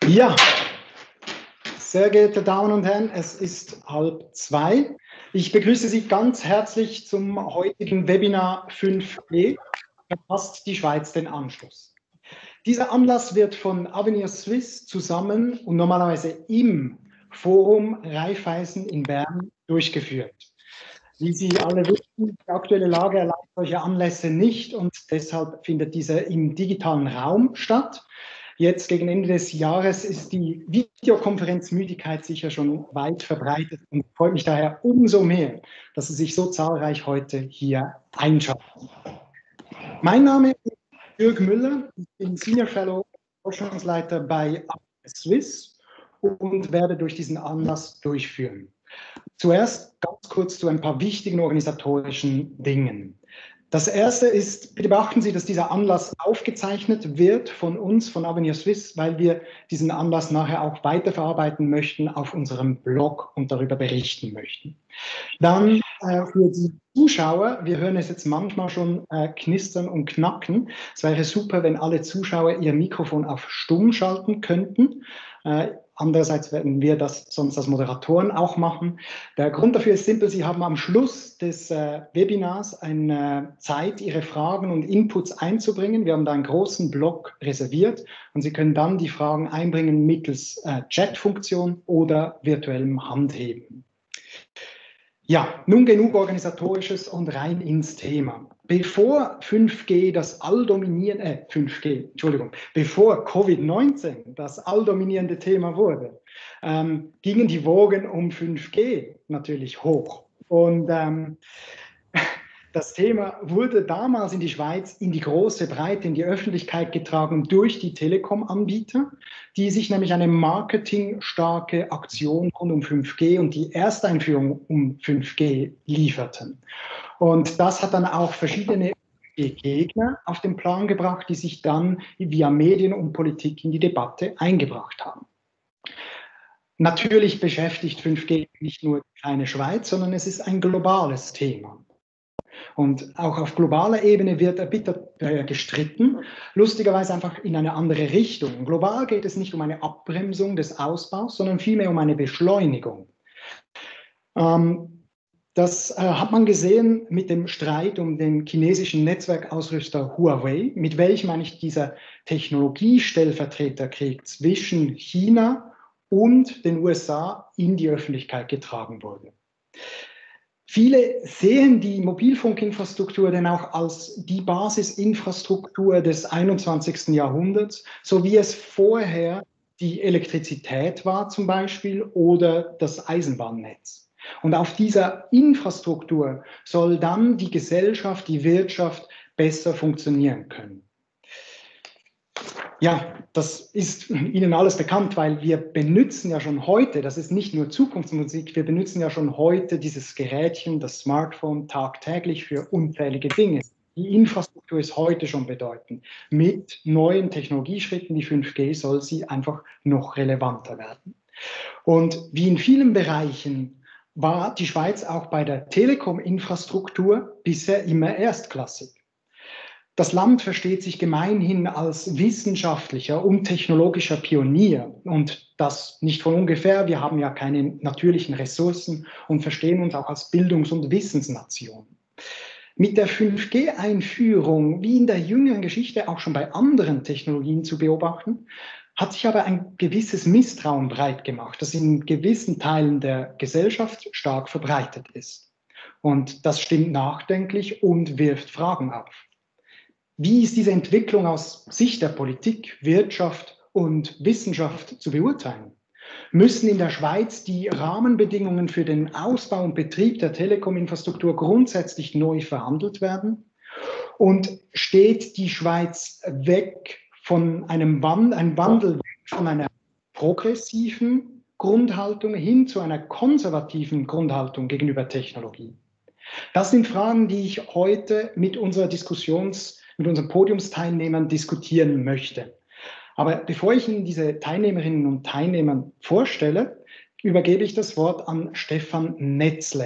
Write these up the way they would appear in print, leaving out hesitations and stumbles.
Ja, sehr geehrte Damen und Herren, es ist 1:30. Ich begrüße Sie ganz herzlich zum heutigen Webinar 5G. Verpasst die Schweiz den Anschluss? Dieser Anlass wird von Avenir Suisse zusammen und normalerweise im Forum Raiffeisen in Bern durchgeführt. Wie Sie alle wissen, die aktuelle Lage erlaubt solche Anlässe nicht und deshalb findet dieser im digitalen Raum statt. Jetzt gegen Ende des Jahres ist die Videokonferenzmüdigkeit sicher schon weit verbreitet und freut mich daher umso mehr, dass Sie sich so zahlreich heute hier einschalten. Mein Name ist Jürg Müller, ich bin Senior Fellow, Forschungsleiter bei Swiss und werde durch diesen Anlass durchführen. Zuerst ganz kurz zu ein paar wichtigen organisatorischen Dingen. Das erste ist, bitte beachten Sie, dass dieser Anlass aufgezeichnet wird von uns, von Avenir Suisse, weil wir diesen Anlass nachher auch weiterverarbeiten möchten auf unserem Blog und darüber berichten möchten. Dann für die Zuschauer, wir hören es jetzt manchmal schon knistern und knacken. Es wäre super, wenn alle Zuschauer ihr Mikrofon auf Stumm schalten könnten. Andererseits werden wir das sonst als Moderatoren auch machen. Der Grund dafür ist simpel, Sie haben am Schluss des Webinars eine Zeit, Ihre Fragen und Inputs einzubringen. Wir haben da einen großen Block reserviert und Sie können dann die Fragen einbringen mittels Chat-Funktion oder virtuellem Handheben. Ja, nun genug Organisatorisches und rein ins Thema. Bevor 5G das alldominierende, bevor Covid-19 das alldominierende Thema wurde, gingen die Wogen um 5G natürlich hoch. Und das Thema wurde damals in die Schweiz in die große Breite, in die Öffentlichkeit getragen durch die Telekom-Anbieter, die sich nämlich eine marketingstarke Aktion rund um 5G und die Ersteinführung um 5G lieferten. Und das hat dann auch verschiedene Gegner auf den Plan gebracht, die sich dann via Medien und Politik in die Debatte eingebracht haben. Natürlich beschäftigt 5G nicht nur die kleine Schweiz, sondern es ist ein globales Thema. Und auch auf globaler Ebene wird erbittert gestritten, lustigerweise einfach in eine andere Richtung. Global geht es nicht um eine Abbremsung des Ausbaus, sondern vielmehr um eine Beschleunigung. Das hat man gesehen mit dem Streit um den chinesischen Netzwerkausrüster Huawei, mit welchem eigentlich dieser Technologiestellvertreterkrieg zwischen China und den USA in die Öffentlichkeit getragen wurde. Viele sehen die Mobilfunkinfrastruktur denn auch als die Basisinfrastruktur des 21. Jahrhunderts, so wie es vorher die Elektrizität war zum Beispiel oder das Eisenbahnnetz. Und auf dieser Infrastruktur soll dann die Gesellschaft, die Wirtschaft besser funktionieren können. Ja, das ist Ihnen alles bekannt, weil wir benutzen ja schon heute, das ist nicht nur Zukunftsmusik, wir benutzen ja schon heute dieses Gerätchen, das Smartphone, tagtäglich für unzählige Dinge. Die Infrastruktur ist heute schon bedeutend. Mit neuen Technologieschritten wie 5G soll sie einfach noch relevanter werden. Und wie in vielen Bereichen war die Schweiz auch bei der Telekom-Infrastruktur bisher immer erstklassig. Das Land versteht sich gemeinhin als wissenschaftlicher und technologischer Pionier und das nicht von ungefähr. Wir haben ja keine natürlichen Ressourcen und verstehen uns auch als Bildungs- und Wissensnation. Mit der 5G-Einführung, wie in der jüngeren Geschichte auch schon bei anderen Technologien zu beobachten, hat sich aber ein gewisses Misstrauen breit gemacht, das in gewissen Teilen der Gesellschaft stark verbreitet ist. Und das stimmt nachdenklich und wirft Fragen auf. Wie ist diese Entwicklung aus Sicht der Politik, Wirtschaft und Wissenschaft zu beurteilen? Müssen in der Schweiz die Rahmenbedingungen für den Ausbau und Betrieb der Telekom-Infrastruktur grundsätzlich neu verhandelt werden? Und steht die Schweiz weg von einem Wandel von einer progressiven Grundhaltung hin zu einer konservativen Grundhaltung gegenüber Technologie? Das sind Fragen, die ich heute mit unseren Podiumsteilnehmern diskutieren möchte. Aber bevor ich Ihnen diese Teilnehmerinnen und Teilnehmer vorstelle, übergebe ich das Wort an Stefan Netzle.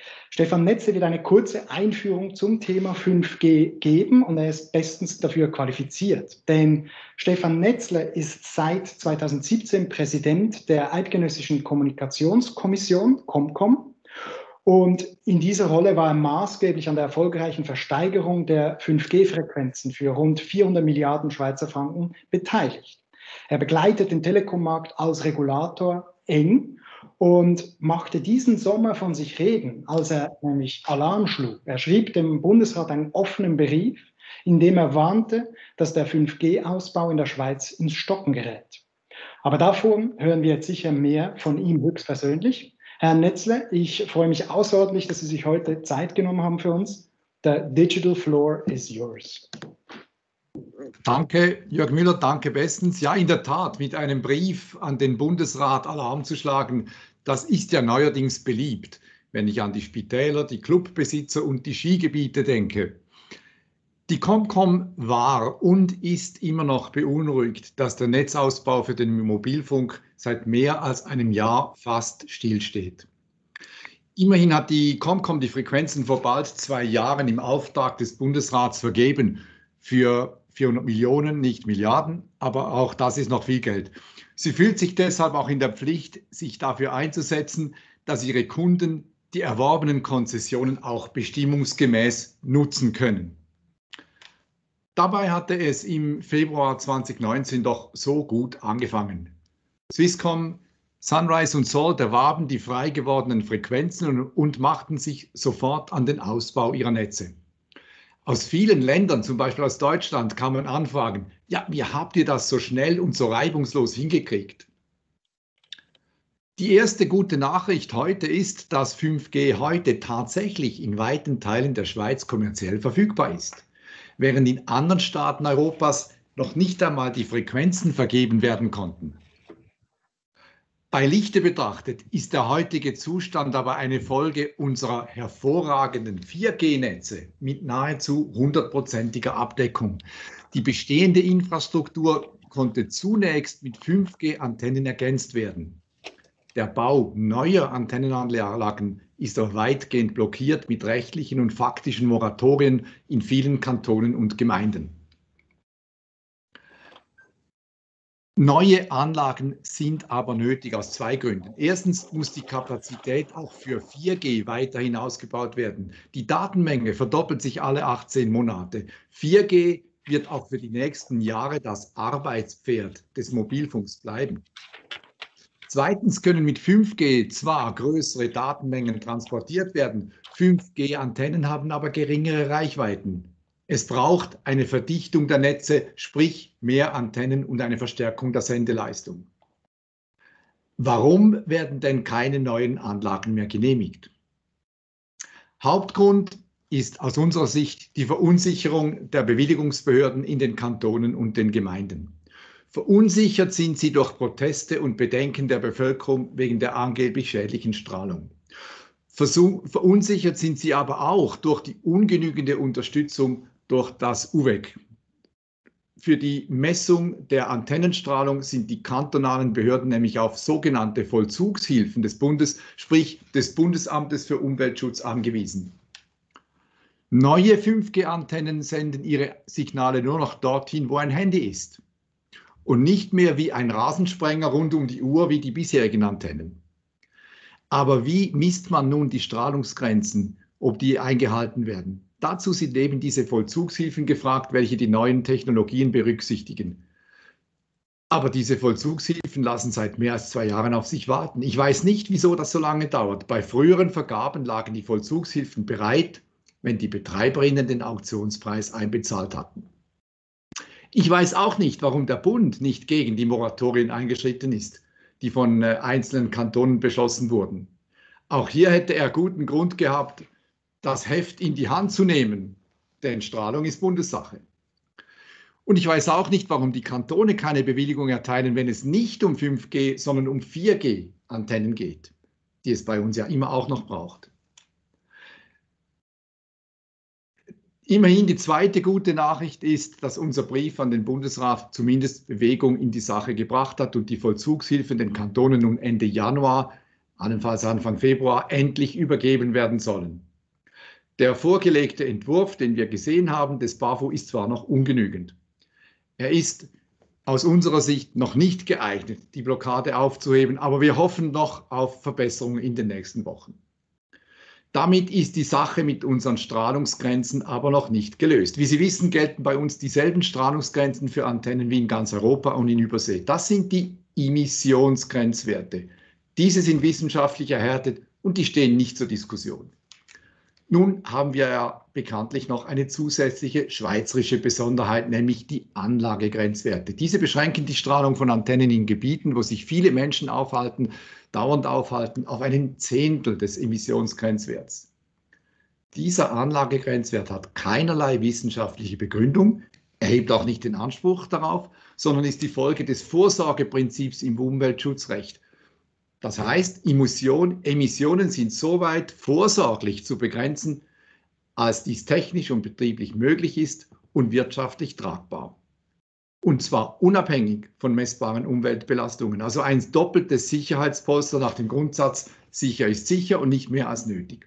Stefan Netzle wird eine kurze Einführung zum Thema 5G geben und er ist bestens dafür qualifiziert. Denn Stefan Netzle ist seit 2017 Präsident der Eidgenössischen Kommunikationskommission, ComCom. Und in dieser Rolle war er maßgeblich an der erfolgreichen Versteigerung der 5G-Frequenzen für rund 400 Milliarden Schweizer Franken beteiligt. Er begleitet den Telekommarkt als Regulator eng und machte diesen Sommer von sich reden, als er nämlich Alarm schlug. Er schrieb dem Bundesrat einen offenen Brief, in dem er warnte, dass der 5G-Ausbau in der Schweiz ins Stocken gerät. Aber davon hören wir jetzt sicher mehr von ihm höchstpersönlich. Herr Netzle, ich freue mich außerordentlich, dass Sie sich heute Zeit genommen haben für uns. The digital floor is yours. Danke, Jörg Müller, danke bestens. Ja, in der Tat, mit einem Brief an den Bundesrat Alarm zu schlagen, das ist ja neuerdings beliebt, wenn ich an die Spitäler, die Clubbesitzer und die Skigebiete denke. Die ComCom war und ist immer noch beunruhigt, dass der Netzausbau für den Mobilfunk seit mehr als einem Jahr fast stillsteht. Immerhin hat die ComCom die Frequenzen vor bald 2 Jahren im Auftrag des Bundesrats vergeben für 400 Millionen, nicht Milliarden, aber auch das ist noch viel Geld. Sie fühlt sich deshalb auch in der Pflicht, sich dafür einzusetzen, dass ihre Kunden die erworbenen Konzessionen auch bestimmungsgemäß nutzen können. Dabei hatte es im Februar 2019 doch so gut angefangen. Swisscom, Sunrise und Salt erwarben die frei gewordenen Frequenzen und machten sich sofort an den Ausbau ihrer Netze. Aus vielen Ländern, zum Beispiel aus Deutschland, kann man anfragen, ja, wie habt ihr das so schnell und so reibungslos hingekriegt? Die erste gute Nachricht heute ist, dass 5G heute tatsächlich in weiten Teilen der Schweiz kommerziell verfügbar ist, während in anderen Staaten Europas noch nicht einmal die Frequenzen vergeben werden konnten. Bei Lichte betrachtet ist der heutige Zustand aber eine Folge unserer hervorragenden 4G-Netze mit nahezu 100%iger Abdeckung. Die bestehende Infrastruktur konnte zunächst mit 5G-Antennen ergänzt werden. Der Bau neuer Antennenanlagen ist aber weitgehend blockiert mit rechtlichen und faktischen Moratorien in vielen Kantonen und Gemeinden. Neue Anlagen sind aber nötig aus 2 Gründen. Erstens muss die Kapazität auch für 4G weiterhin ausgebaut werden. Die Datenmenge verdoppelt sich alle 18 Monate. 4G wird auch für die nächsten Jahre das Arbeitspferd des Mobilfunks bleiben. Zweitens können mit 5G zwar größere Datenmengen transportiert werden, 5G-Antennen haben aber geringere Reichweiten. Es braucht eine Verdichtung der Netze, sprich mehr Antennen und eine Verstärkung der Sendeleistung. Warum werden denn keine neuen Anlagen mehr genehmigt? Hauptgrund ist aus unserer Sicht die Verunsicherung der Bewilligungsbehörden in den Kantonen und den Gemeinden. Verunsichert sind sie durch Proteste und Bedenken der Bevölkerung wegen der angeblich schädlichen Strahlung. Verunsichert sind sie aber auch durch die ungenügende Unterstützung durch das UVEC. Für die Messung der Antennenstrahlung sind die kantonalen Behörden nämlich auf sogenannte Vollzugshilfen des Bundes, sprich des Bundesamtes für Umweltschutz, angewiesen. Neue 5G-Antennen senden ihre Signale nur noch dorthin, wo ein Handy ist und nicht mehr wie ein Rasensprenger rund um die Uhr wie die bisherigen Antennen. Aber wie misst man nun die Strahlungsgrenzen, ob die eingehalten werden? Dazu sind eben diese Vollzugshilfen gefragt, welche die neuen Technologien berücksichtigen. Aber diese Vollzugshilfen lassen seit mehr als 2 Jahren auf sich warten. Ich weiß nicht, wieso das so lange dauert. Bei früheren Vergaben lagen die Vollzugshilfen bereit, wenn die BetreiberInnen den Auktionspreis einbezahlt hatten. Ich weiß auch nicht, warum der Bund nicht gegen die Moratorien eingeschritten ist, die von einzelnen Kantonen beschlossen wurden. Auch hier hätte er guten Grund gehabt, das Heft in die Hand zu nehmen, denn Strahlung ist Bundessache. Und ich weiß auch nicht, warum die Kantone keine Bewilligung erteilen, wenn es nicht um 5G, sondern um 4G-Antennen geht, die es bei uns ja immer auch noch braucht. Immerhin die zweite gute Nachricht ist, dass unser Brief an den Bundesrat zumindest Bewegung in die Sache gebracht hat und die Vollzugshilfen den Kantonen nun Ende Januar allenfalls Anfang Februar, endlich übergeben werden sollen. Der vorgelegte Entwurf, den wir gesehen haben, des BAFU ist zwar noch ungenügend. Er ist aus unserer Sicht noch nicht geeignet, die Blockade aufzuheben, aber wir hoffen noch auf Verbesserungen in den nächsten Wochen. Damit ist die Sache mit unseren Strahlungsgrenzen aber noch nicht gelöst. Wie Sie wissen, gelten bei uns dieselben Strahlungsgrenzen für Antennen wie in ganz Europa und in Übersee. Das sind die Emissionsgrenzwerte. Diese sind wissenschaftlich erhärtet und die stehen nicht zur Diskussion. Nun haben wir ja bekanntlich noch eine zusätzliche schweizerische Besonderheit, nämlich die Anlagegrenzwerte. Diese beschränken die Strahlung von Antennen in Gebieten, wo sich viele Menschen dauernd aufhalten, auf einen Zehntel des Emissionsgrenzwerts. Dieser Anlagegrenzwert hat keinerlei wissenschaftliche Begründung, erhebt auch nicht den Anspruch darauf, sondern ist die Folge des Vorsorgeprinzips im Umweltschutzrecht. Das heißt, Emissionen sind soweit vorsorglich zu begrenzen, als dies technisch und betrieblich möglich ist und wirtschaftlich tragbar. Und zwar unabhängig von messbaren Umweltbelastungen. Also ein doppeltes Sicherheitspolster nach dem Grundsatz, sicher ist sicher und nicht mehr als nötig.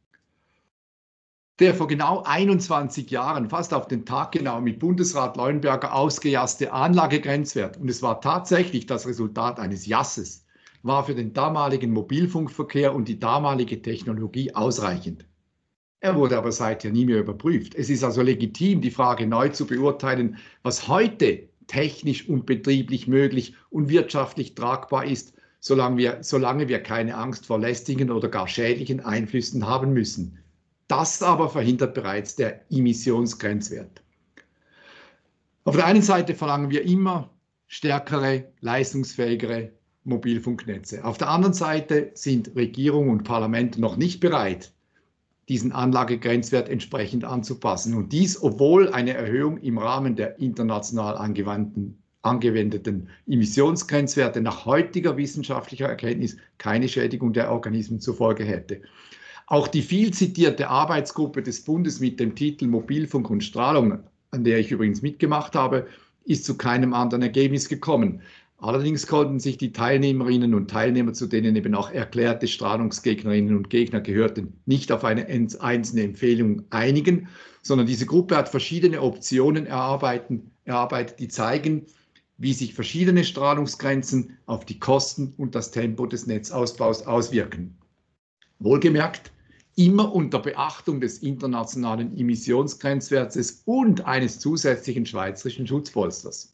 Der vor genau 21 Jahren, fast auf den Tag genau, mit Bundesrat Leuenberger ausgejasste Anlagegrenzwert, und es war tatsächlich das Resultat eines Jasses, war für den damaligen Mobilfunkverkehr und die damalige Technologie ausreichend. Er wurde aber seither nie mehr überprüft. Es ist also legitim, die Frage neu zu beurteilen, was heute technisch und betrieblich möglich und wirtschaftlich tragbar ist, solange wir keine Angst vor lästigen oder gar schädlichen Einflüssen haben müssen. Das aber verhindert bereits der Emissionsgrenzwert. Auf der einen Seite verlangen wir immer stärkere, leistungsfähigere Mobilfunknetze. Auf der anderen Seite sind Regierung und Parlament noch nicht bereit, diesen Anlagegrenzwert entsprechend anzupassen. Und dies, obwohl eine Erhöhung im Rahmen der international angewendeten Emissionsgrenzwerte nach heutiger wissenschaftlicher Erkenntnis keine Schädigung der Organismen zur Folge hätte. Auch die viel zitierte Arbeitsgruppe des Bundes mit dem Titel Mobilfunk und Strahlung, an der ich übrigens mitgemacht habe, ist zu keinem anderen Ergebnis gekommen. Allerdings konnten sich die Teilnehmerinnen und Teilnehmer, zu denen eben auch erklärte Strahlungsgegnerinnen und Gegner gehörten, nicht auf eine einzelne Empfehlung einigen, sondern diese Gruppe hat verschiedene Optionen erarbeitet, die zeigen, wie sich verschiedene Strahlungsgrenzen auf die Kosten und das Tempo des Netzausbaus auswirken. Wohlgemerkt, immer unter Beachtung des internationalen Emissionsgrenzwertes und eines zusätzlichen schweizerischen Schutzpolsters.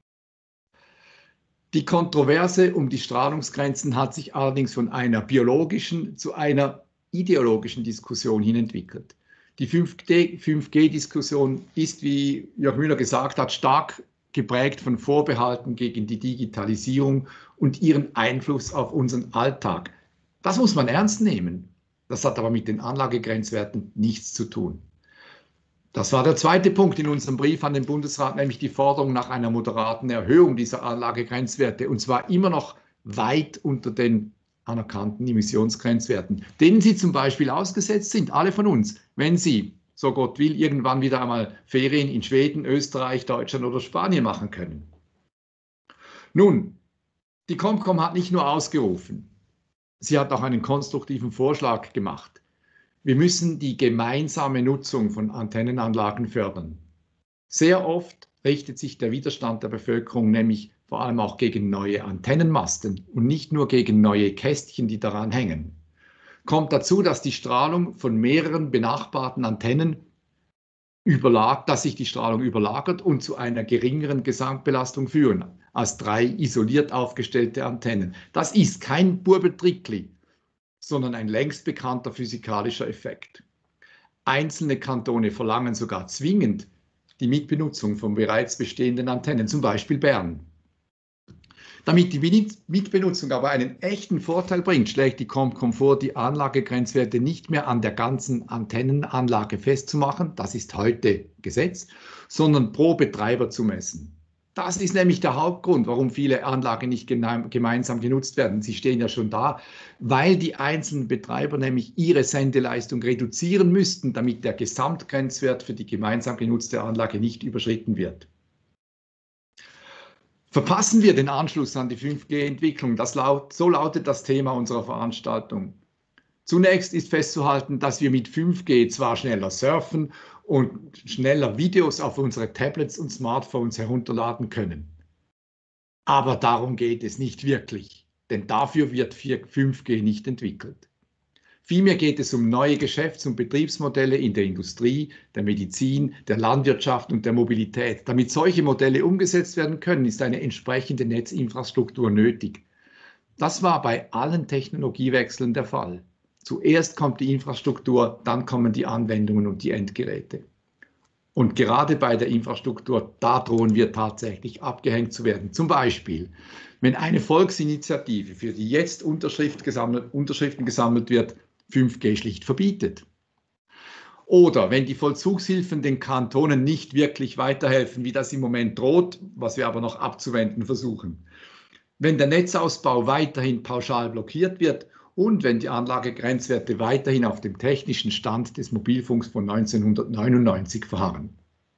Die Kontroverse um die Strahlungsgrenzen hat sich allerdings von einer biologischen zu einer ideologischen Diskussion hin entwickelt. Die 5G-Diskussion ist, wie Jörg Müller gesagt hat, stark geprägt von Vorbehalten gegen die Digitalisierung und ihren Einfluss auf unseren Alltag. Das muss man ernst nehmen. Das hat aber mit den Anlagegrenzwerten nichts zu tun. Das war der zweite Punkt in unserem Brief an den Bundesrat, nämlich die Forderung nach einer moderaten Erhöhung dieser Anlagegrenzwerte, und zwar immer noch weit unter den anerkannten Emissionsgrenzwerten, denen sie zum Beispiel ausgesetzt sind, alle von uns, wenn sie, so Gott will, irgendwann wieder einmal Ferien in Schweden, Österreich, Deutschland oder Spanien machen können. Nun, die COMCOM hat nicht nur ausgerufen, sie hat auch einen konstruktiven Vorschlag gemacht. Wir müssen die gemeinsame Nutzung von Antennenanlagen fördern. Sehr oft richtet sich der Widerstand der Bevölkerung nämlich vor allem auch gegen neue Antennenmasten und nicht nur gegen neue Kästchen, die daran hängen. Kommt dazu, dass die Strahlung von mehreren benachbarten Antennen dass sich die Strahlung überlagert und zu einer geringeren Gesamtbelastung führen als 3 isoliert aufgestellte Antennen. Das ist kein Burbetrickli, sondern ein längst bekannter physikalischer Effekt. Einzelne Kantone verlangen sogar zwingend die Mitbenutzung von bereits bestehenden Antennen, zum Beispiel Bern. Damit die Mitbenutzung aber einen echten Vorteil bringt, schlägt die COMCOM vor, die Anlagegrenzwerte nicht mehr an der ganzen Antennenanlage festzumachen, das ist heute Gesetz, sondern pro Betreiber zu messen. Das ist nämlich der Hauptgrund, warum viele Anlagen nicht gemeinsam genutzt werden. Sie stehen ja schon da, weil die einzelnen Betreiber nämlich ihre Sendeleistung reduzieren müssten, damit der Gesamtgrenzwert für die gemeinsam genutzte Anlage nicht überschritten wird. Verpassen wir den Anschluss an die 5G-Entwicklung? So lautet das Thema unserer Veranstaltung. Zunächst ist festzuhalten, dass wir mit 5G zwar schneller surfen und schneller Videos auf unsere Tablets und Smartphones herunterladen können. Aber darum geht es nicht wirklich, denn dafür wird 5G nicht entwickelt. Vielmehr geht es um neue Geschäfts- und Betriebsmodelle in der Industrie, der Medizin, der Landwirtschaft und der Mobilität. Damit solche Modelle umgesetzt werden können, ist eine entsprechende Netzinfrastruktur nötig. Das war bei allen Technologiewechseln der Fall. Zuerst kommt die Infrastruktur, dann kommen die Anwendungen und die Endgeräte. Und gerade bei der Infrastruktur, da drohen wir tatsächlich abgehängt zu werden. Zum Beispiel, wenn eine Volksinitiative, für die jetzt Unterschriften gesammelt wird, 5G schlicht verbietet. Oder wenn die Vollzugshilfen den Kantonen nicht wirklich weiterhelfen, wie das im Moment droht, was wir aber noch abzuwenden versuchen. Wenn der Netzausbau weiterhin pauschal blockiert wird und wenn die Anlagegrenzwerte weiterhin auf dem technischen Stand des Mobilfunks von 1999 verharren.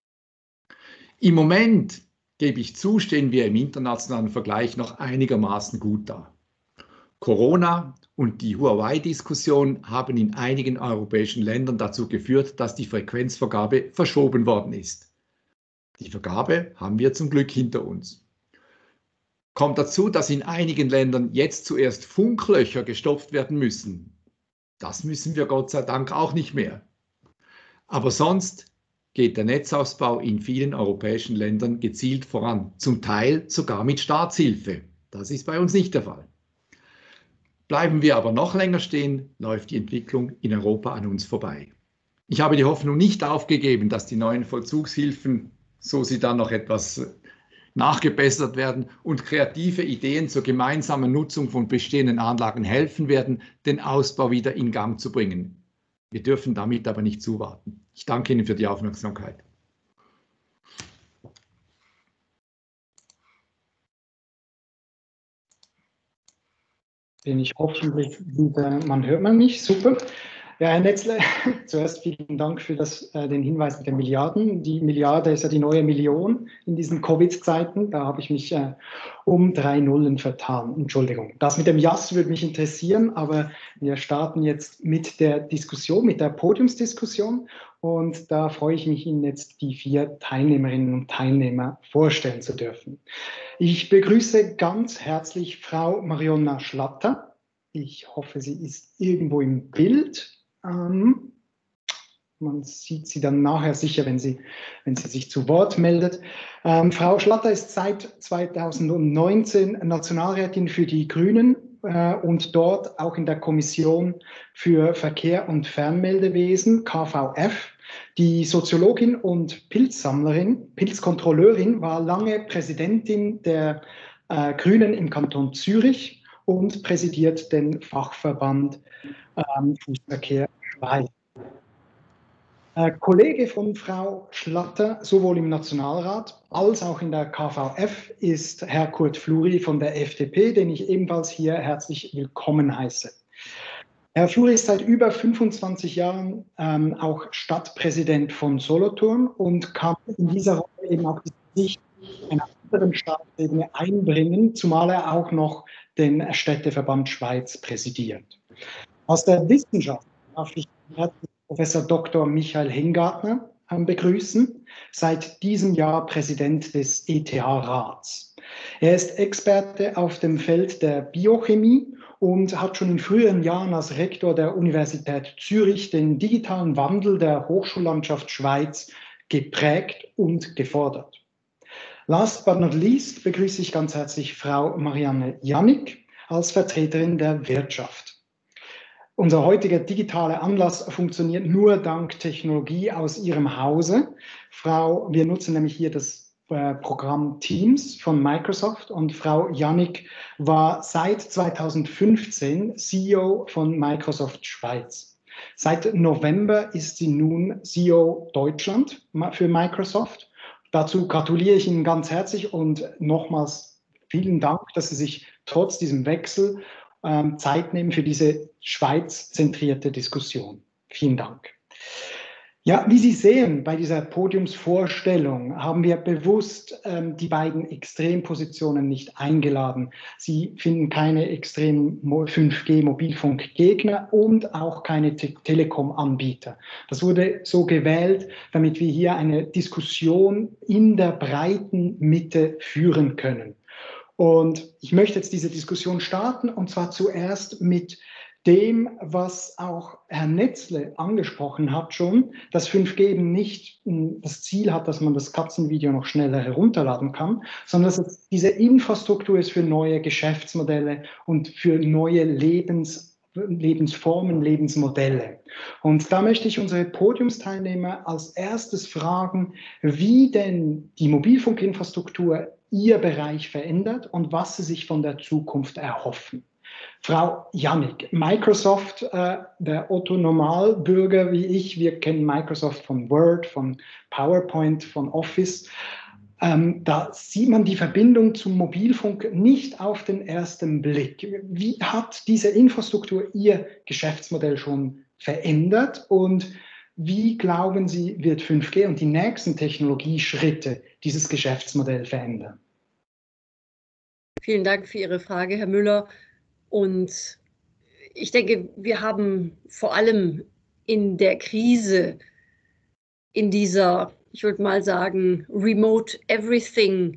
Im Moment, gebe ich zu, stehen wir im internationalen Vergleich noch einigermaßen gut da. Corona und die Huawei-Diskussion haben in einigen europäischen Ländern dazu geführt, dass die Frequenzvergabe verschoben worden ist. Die Vergabe haben wir zum Glück hinter uns. Kommt dazu, dass in einigen Ländern jetzt zuerst Funklöcher gestopft werden müssen. Das müssen wir Gott sei Dank auch nicht mehr. Aber sonst geht der Netzausbau in vielen europäischen Ländern gezielt voran, zum Teil sogar mit Staatshilfe. Das ist bei uns nicht der Fall. Bleiben wir aber noch länger stehen, läuft die Entwicklung in Europa an uns vorbei. Ich habe die Hoffnung nicht aufgegeben, dass die neuen Vollzugshilfen, so sie dann noch etwas nachgebessert werden und kreative Ideen zur gemeinsamen Nutzung von bestehenden Anlagen helfen werden, den Ausbau wieder in Gang zu bringen. Wir dürfen damit aber nicht zuwarten. Ich danke Ihnen für die Aufmerksamkeit. Bin ich hoffentlich wieder, man hört man mich, super. Ja, Herr Netzle, zuerst vielen Dank für den Hinweis mit den Milliarden. Die Milliarde ist ja die neue Million in diesen Covid-Zeiten. Da habe ich mich um 3 Nullen vertan. Entschuldigung. Das mit dem JAS würde mich interessieren, aber wir starten jetzt mit der Diskussion, mit der Podiumsdiskussion. Und da freue ich mich, Ihnen jetzt die 4 Teilnehmerinnen und Teilnehmer vorstellen zu dürfen. Ich begrüße ganz herzlich Frau Marionna Schlatter. Ich hoffe, sie ist irgendwo im Bild. Man sieht sie dann nachher sicher, wenn sie sich zu Wort meldet. Frau Schlatter ist seit 2019 Nationalrätin für die Grünen und dort auch in der Kommission für Verkehr und Fernmeldewesen, KVF. Die Soziologin und Pilzkontrolleurin war lange Präsidentin der Grünen im Kanton Zürich und präsidiert den Fachverband Fußverkehr Schweiz. Kollege von Frau Schlatter, sowohl im Nationalrat als auch in der KVF, ist Herr Kurt Fluri von der FDP, den ich ebenfalls hier herzlich willkommen heiße. Herr Fluri ist seit über 25 Jahren auch Stadtpräsident von Solothurn und kann in dieser Rolle eben auch die Sicht einer anderen Staatsebene einbringen, zumal er auch noch den Städteverband Schweiz präsidiert. Aus der Wissenschaft darf ich Professor Dr. Michael Hingartner begrüßen, seit diesem Jahr Präsident des ETH-Rats. Er ist Experte auf dem Feld der Biochemie und hat schon in früheren Jahren als Rektor der Universität Zürich den digitalen Wandel der Hochschullandschaft Schweiz geprägt und gefordert. Last but not least begrüße ich ganz herzlich Frau Marianne Jannik als Vertreterin der Wirtschaft. Unser heutiger digitaler Anlass funktioniert nur dank Technologie aus Ihrem Hause. Wir nutzen nämlich hier das Programm Teams von Microsoft und Frau Jannik war seit 2015 CEO von Microsoft Schweiz. Seit November ist sie nun CEO Deutschland für Microsoft. Dazu gratuliere ich Ihnen ganz herzlich und nochmals vielen Dank, dass Sie sich trotz diesem Wechsel Zeit nehmen für diese Schweiz-zentrierte Diskussion. Vielen Dank. Ja, wie Sie sehen, bei dieser Podiumsvorstellung haben wir bewusst die beiden Extrempositionen nicht eingeladen. Sie finden keine extremen 5G-Mobilfunkgegner und auch keine Telekom-Anbieter. Das wurde so gewählt, damit wir hier eine Diskussion in der breiten Mitte führen können. Und ich möchte jetzt diese Diskussion starten, und zwar zuerst mit dem, was auch Herr Netzle angesprochen hat schon, dass 5G eben nicht das Ziel hat, dass man das Katzenvideo noch schneller herunterladen kann, sondern dass es diese Infrastruktur ist für neue Geschäftsmodelle und für neue Lebensformen, Lebensmodelle. Und da möchte ich unsere Podiumsteilnehmer als erstes fragen, wie denn die Mobilfunkinfrastruktur Ihr Bereich verändert und was Sie sich von der Zukunft erhoffen. Frau Jannik, Microsoft, der Otto-Normalbürger wie ich, wir kennen Microsoft von Word, von PowerPoint, von Office. Da sieht man die Verbindung zum Mobilfunk nicht auf den ersten Blick. Wie hat diese Infrastruktur Ihr Geschäftsmodell schon verändert und wie glauben Sie, wird 5G und die nächsten Technologieschritte dieses Geschäftsmodell verändern? Vielen Dank für Ihre Frage, Herr Müller. Und ich denke, wir haben vor allem in der Krise, in dieser, ich würde mal sagen, Remote Everything,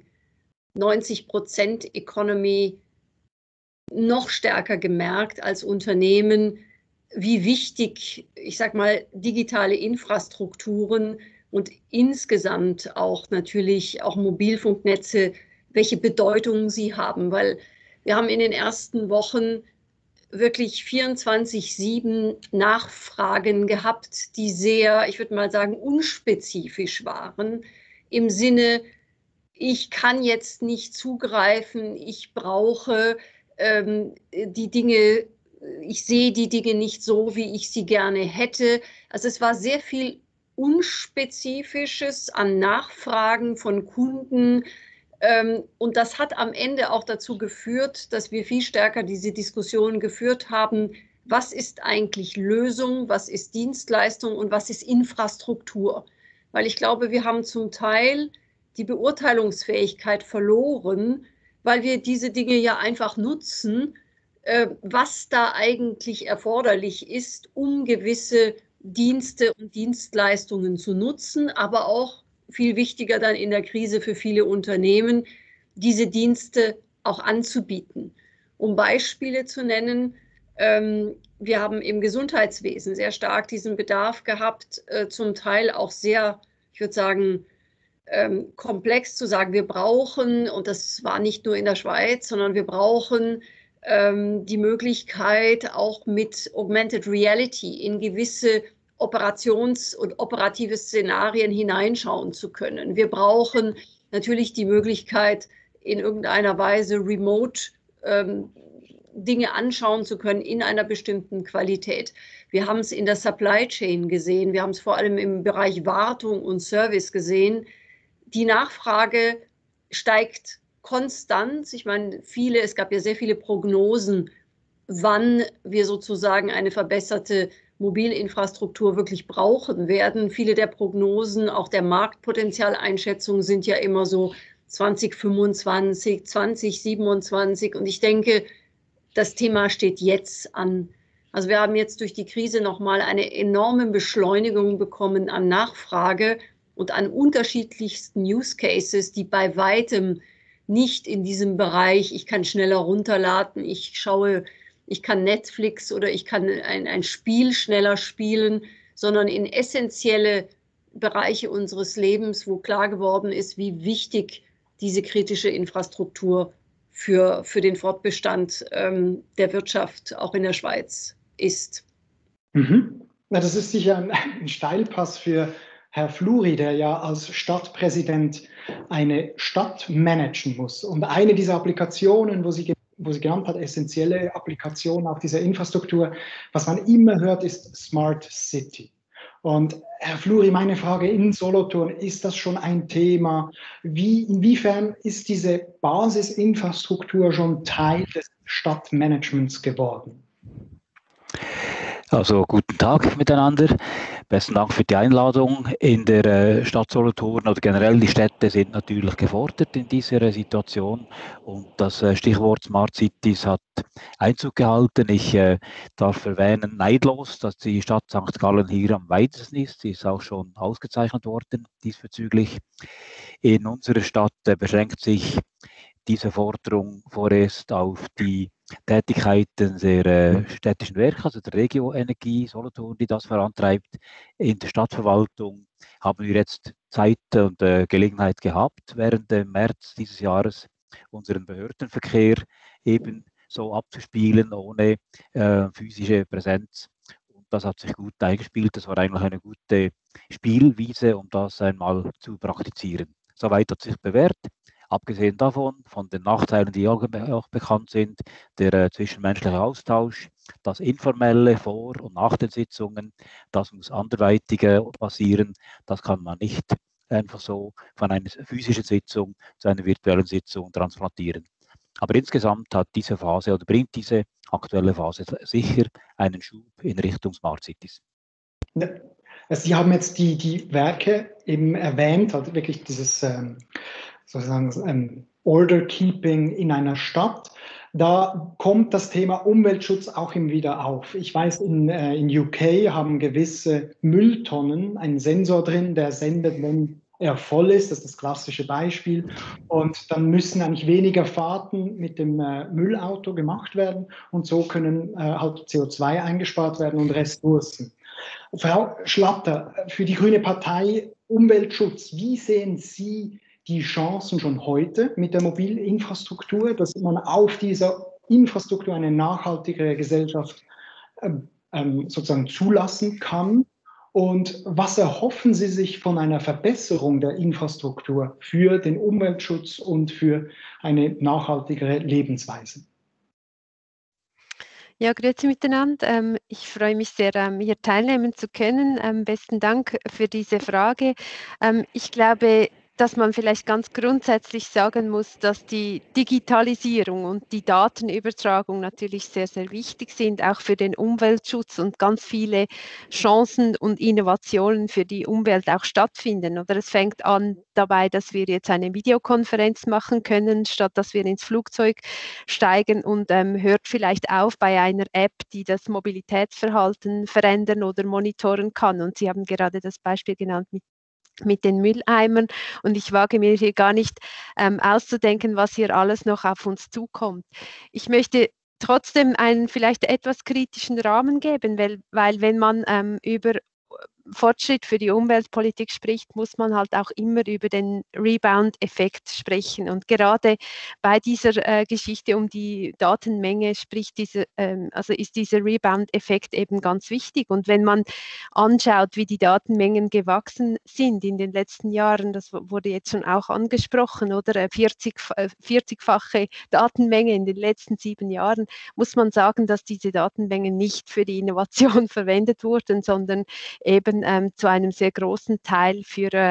90% Economy, noch stärker gemerkt als Unternehmen, wie wichtig, ich sag mal, digitale Infrastrukturen und insgesamt auch natürlich auch Mobilfunknetze, welche Bedeutung sie haben, weil wir haben in den ersten Wochen wirklich 24/7 Nachfragen gehabt, die sehr, ich würde mal sagen, unspezifisch waren, im Sinne, ich kann jetzt nicht zugreifen, ich brauche die Dinge, ich sehe die Dinge nicht so, wie ich sie gerne hätte. Also es war sehr viel Unspezifisches an Nachfragen von Kunden. Und das hat am Ende auch dazu geführt, dass wir viel stärker diese Diskussion geführt haben, was ist eigentlich Lösung, was ist Dienstleistung und was ist Infrastruktur. Weil ich glaube, wir haben zum Teil die Beurteilungsfähigkeit verloren, weil wir diese Dinge ja einfach nutzen, was da eigentlich erforderlich ist, um gewisse Dienste und Dienstleistungen zu nutzen, aber auch viel wichtiger dann in der Krise für viele Unternehmen, diese Dienste auch anzubieten. Um Beispiele zu nennen, wir haben im Gesundheitswesen sehr stark diesen Bedarf gehabt, zum Teil auch sehr, ich würde sagen, komplex zu sagen, wir brauchen, und das war nicht nur in der Schweiz, sondern wir brauchen die Möglichkeit, auch mit Augmented Reality in gewisse Operations- und operative Szenarien hineinschauen zu können. Wir brauchen natürlich die Möglichkeit, in irgendeiner Weise remote Dinge anschauen zu können in einer bestimmten Qualität. Wir haben es in der Supply Chain gesehen, wir haben es vor allem im Bereich Wartung und Service gesehen. Die Nachfrage steigt konstant. Ich meine, es gab ja sehr viele Prognosen, wann wir sozusagen eine verbesserte Mobilinfrastruktur wirklich brauchen werden. Viele der Prognosen, auch der Marktpotenzialeinschätzung sind ja immer so 2025, 2027. Und ich denke, das Thema steht jetzt an. Also wir haben jetzt durch die Krise nochmal eine enorme Beschleunigung bekommen an Nachfrage und an unterschiedlichsten Use Cases, die bei weitem nicht in diesem Bereich, ich kann schneller runterladen, ich kann Netflix oder ich kann ein Spiel schneller spielen, sondern in essentielle Bereiche unseres Lebens, wo klar geworden ist, wie wichtig diese kritische Infrastruktur für den Fortbestand der Wirtschaft auch in der Schweiz ist. Mhm. Na, das ist sicher ein Steilpass für Herr Fluri, der ja als Stadtpräsident eine Stadt managen muss. Und eine dieser Applikationen, wo sie genannt hat, essentielle Applikationen auf dieser Infrastruktur, was man immer hört, ist Smart City. Und Herr Fluri, meine Frage in Solothurn, ist das schon ein Thema? Inwiefern ist diese Basisinfrastruktur schon Teil des Stadtmanagements geworden? Also guten Tag miteinander. Besten Dank für die Einladung. In der Stadt Solothurn oder generell die Städte sind natürlich gefordert in dieser Situation und das Stichwort Smart Cities hat Einzug gehalten. Ich darf erwähnen, neidlos, dass die Stadt St. Gallen hier am weitesten ist. Sie ist auch schon ausgezeichnet worden diesbezüglich. In unserer Stadt beschränkt sich diese Forderung vorerst auf die Tätigkeiten der städtischen Werke, also der Regio Energie Solothurn, die das vorantreibt. In der Stadtverwaltung haben wir jetzt Zeit und Gelegenheit gehabt, während dem März dieses Jahres unseren Behördenverkehr eben so abzuspielen, ohne physische Präsenz. Und das hat sich gut eingespielt. Das war eigentlich eine gute Spielwiese, um das einmal zu praktizieren. Soweit hat sich bewährt. Abgesehen davon, von den Nachteilen, die auch bekannt sind, der zwischenmenschliche Austausch, das Informelle vor und nach den Sitzungen, das muss anderweitig passieren. Das kann man nicht einfach so von einer physischen Sitzung zu einer virtuellen Sitzung transplantieren. Aber insgesamt hat diese Phase oder bringt diese aktuelle Phase sicher einen Schub in Richtung Smart Cities. Ja. Also Sie haben jetzt die Werke eben erwähnt, also wirklich dieses sozusagen Order Keeping in einer Stadt. Da kommt das Thema Umweltschutz auch immer wieder auf. Ich weiß, in UK haben gewisse Mülltonnen einen Sensor drin, der sendet, wenn er voll ist. Das ist das klassische Beispiel. Und dann müssen eigentlich weniger Fahrten mit dem Müllauto gemacht werden. Und so können halt CO2 eingespart werden und Ressourcen. Frau Schlatter, für die Grüne Partei Umweltschutz, wie sehen Sie die Chancen schon heute mit der Mobilinfrastruktur, dass man auf dieser Infrastruktur eine nachhaltigere Gesellschaft sozusagen zulassen kann? Und was erhoffen Sie sich von einer Verbesserung der Infrastruktur für den Umweltschutz und für eine nachhaltigere Lebensweise? Ja, grüezi miteinander. Ich freue mich sehr, hier teilnehmen zu können. Besten Dank für diese Frage. Ich glaube, dass man vielleicht ganz grundsätzlich sagen muss, dass die Digitalisierung und die Datenübertragung natürlich sehr, sehr wichtig sind, auch für den Umweltschutz und ganz viele Chancen und Innovationen für die Umwelt auch stattfinden. Oder es fängt an dabei, dass wir jetzt eine Videokonferenz machen können, statt dass wir ins Flugzeug steigen und hört vielleicht auf bei einer App, die das Mobilitätsverhalten verändern oder monitoren kann. Und Sie haben gerade das Beispiel genannt mit den Mülleimern und ich wage mir hier gar nicht auszudenken, was hier alles noch auf uns zukommt. Ich möchte trotzdem einen vielleicht etwas kritischen Rahmen geben, weil wenn man über Fortschritt für die Umweltpolitik spricht, muss man halt auch immer über den Rebound-Effekt sprechen. Und gerade bei dieser Geschichte um die Datenmenge spricht ist dieser Rebound-Effekt eben ganz wichtig. Und wenn man anschaut, wie die Datenmengen gewachsen sind in den letzten Jahren, das wurde jetzt schon auch angesprochen, oder 40-fache Datenmenge in den letzten 7 Jahren, muss man sagen, dass diese Datenmengen nicht für die Innovation verwendet wurden, sondern eben zu einem sehr großen Teil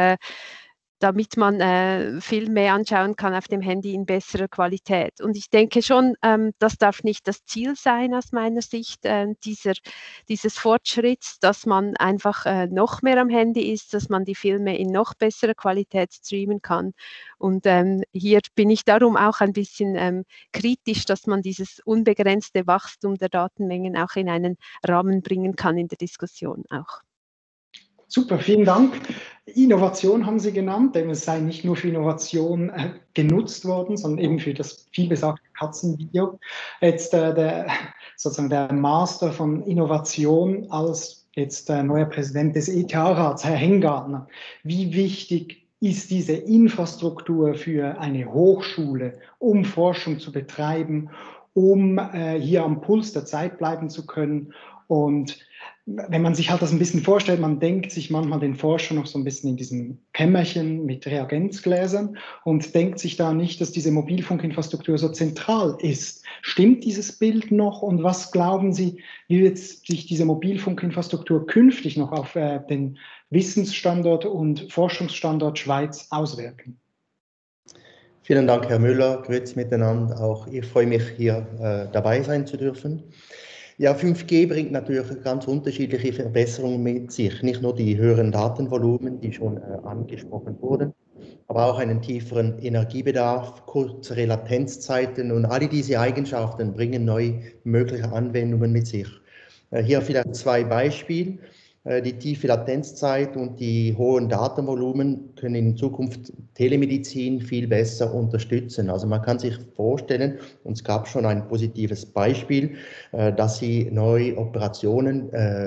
damit man Filme anschauen kann auf dem Handy in besserer Qualität. Und ich denke schon, das darf nicht das Ziel sein aus meiner Sicht, dieses Fortschritts, dass man einfach noch mehr am Handy ist, dass man die Filme in noch besserer Qualität streamen kann. Und hier bin ich darum auch ein bisschen kritisch, dass man dieses unbegrenzte Wachstum der Datenmengen auch in einen Rahmen bringen kann in der Diskussion auch. Super, vielen Dank. Innovation haben Sie genannt, denn es sei nicht nur für Innovation genutzt worden, sondern eben für das vielbesagte Katzenvideo. Jetzt sozusagen der Master von Innovation als jetzt neuer Präsident des ETH-Rats, Herr Hengartner. Wie wichtig ist diese Infrastruktur für eine Hochschule, um Forschung zu betreiben, um hier am Puls der Zeit bleiben zu können? Und wenn man sich halt das ein bisschen vorstellt, man denkt sich manchmal den Forscher noch so ein bisschen in diesem Kämmerchen mit Reagenzgläsern und denkt sich da nicht, dass diese Mobilfunkinfrastruktur so zentral ist. Stimmt dieses Bild noch und was glauben Sie, wie wird sich diese Mobilfunkinfrastruktur künftig noch auf den Wissensstandort und Forschungsstandort Schweiz auswirken? Vielen Dank, Herr Müller. Grüezi miteinander. Auch ich freue mich, hier dabei sein zu dürfen. Ja, 5G bringt natürlich ganz unterschiedliche Verbesserungen mit sich. Nicht nur die höheren Datenvolumen, die schon angesprochen wurden, aber auch einen tieferen Energiebedarf, kürzere Latenzzeiten und alle diese Eigenschaften bringen neue mögliche Anwendungen mit sich. Hier vielleicht zwei Beispiele. Die tiefe Latenzzeit und die hohen Datenvolumen können in Zukunft Telemedizin viel besser unterstützen. Also man kann sich vorstellen, und es gab schon ein positives Beispiel, dass sie neue Operationen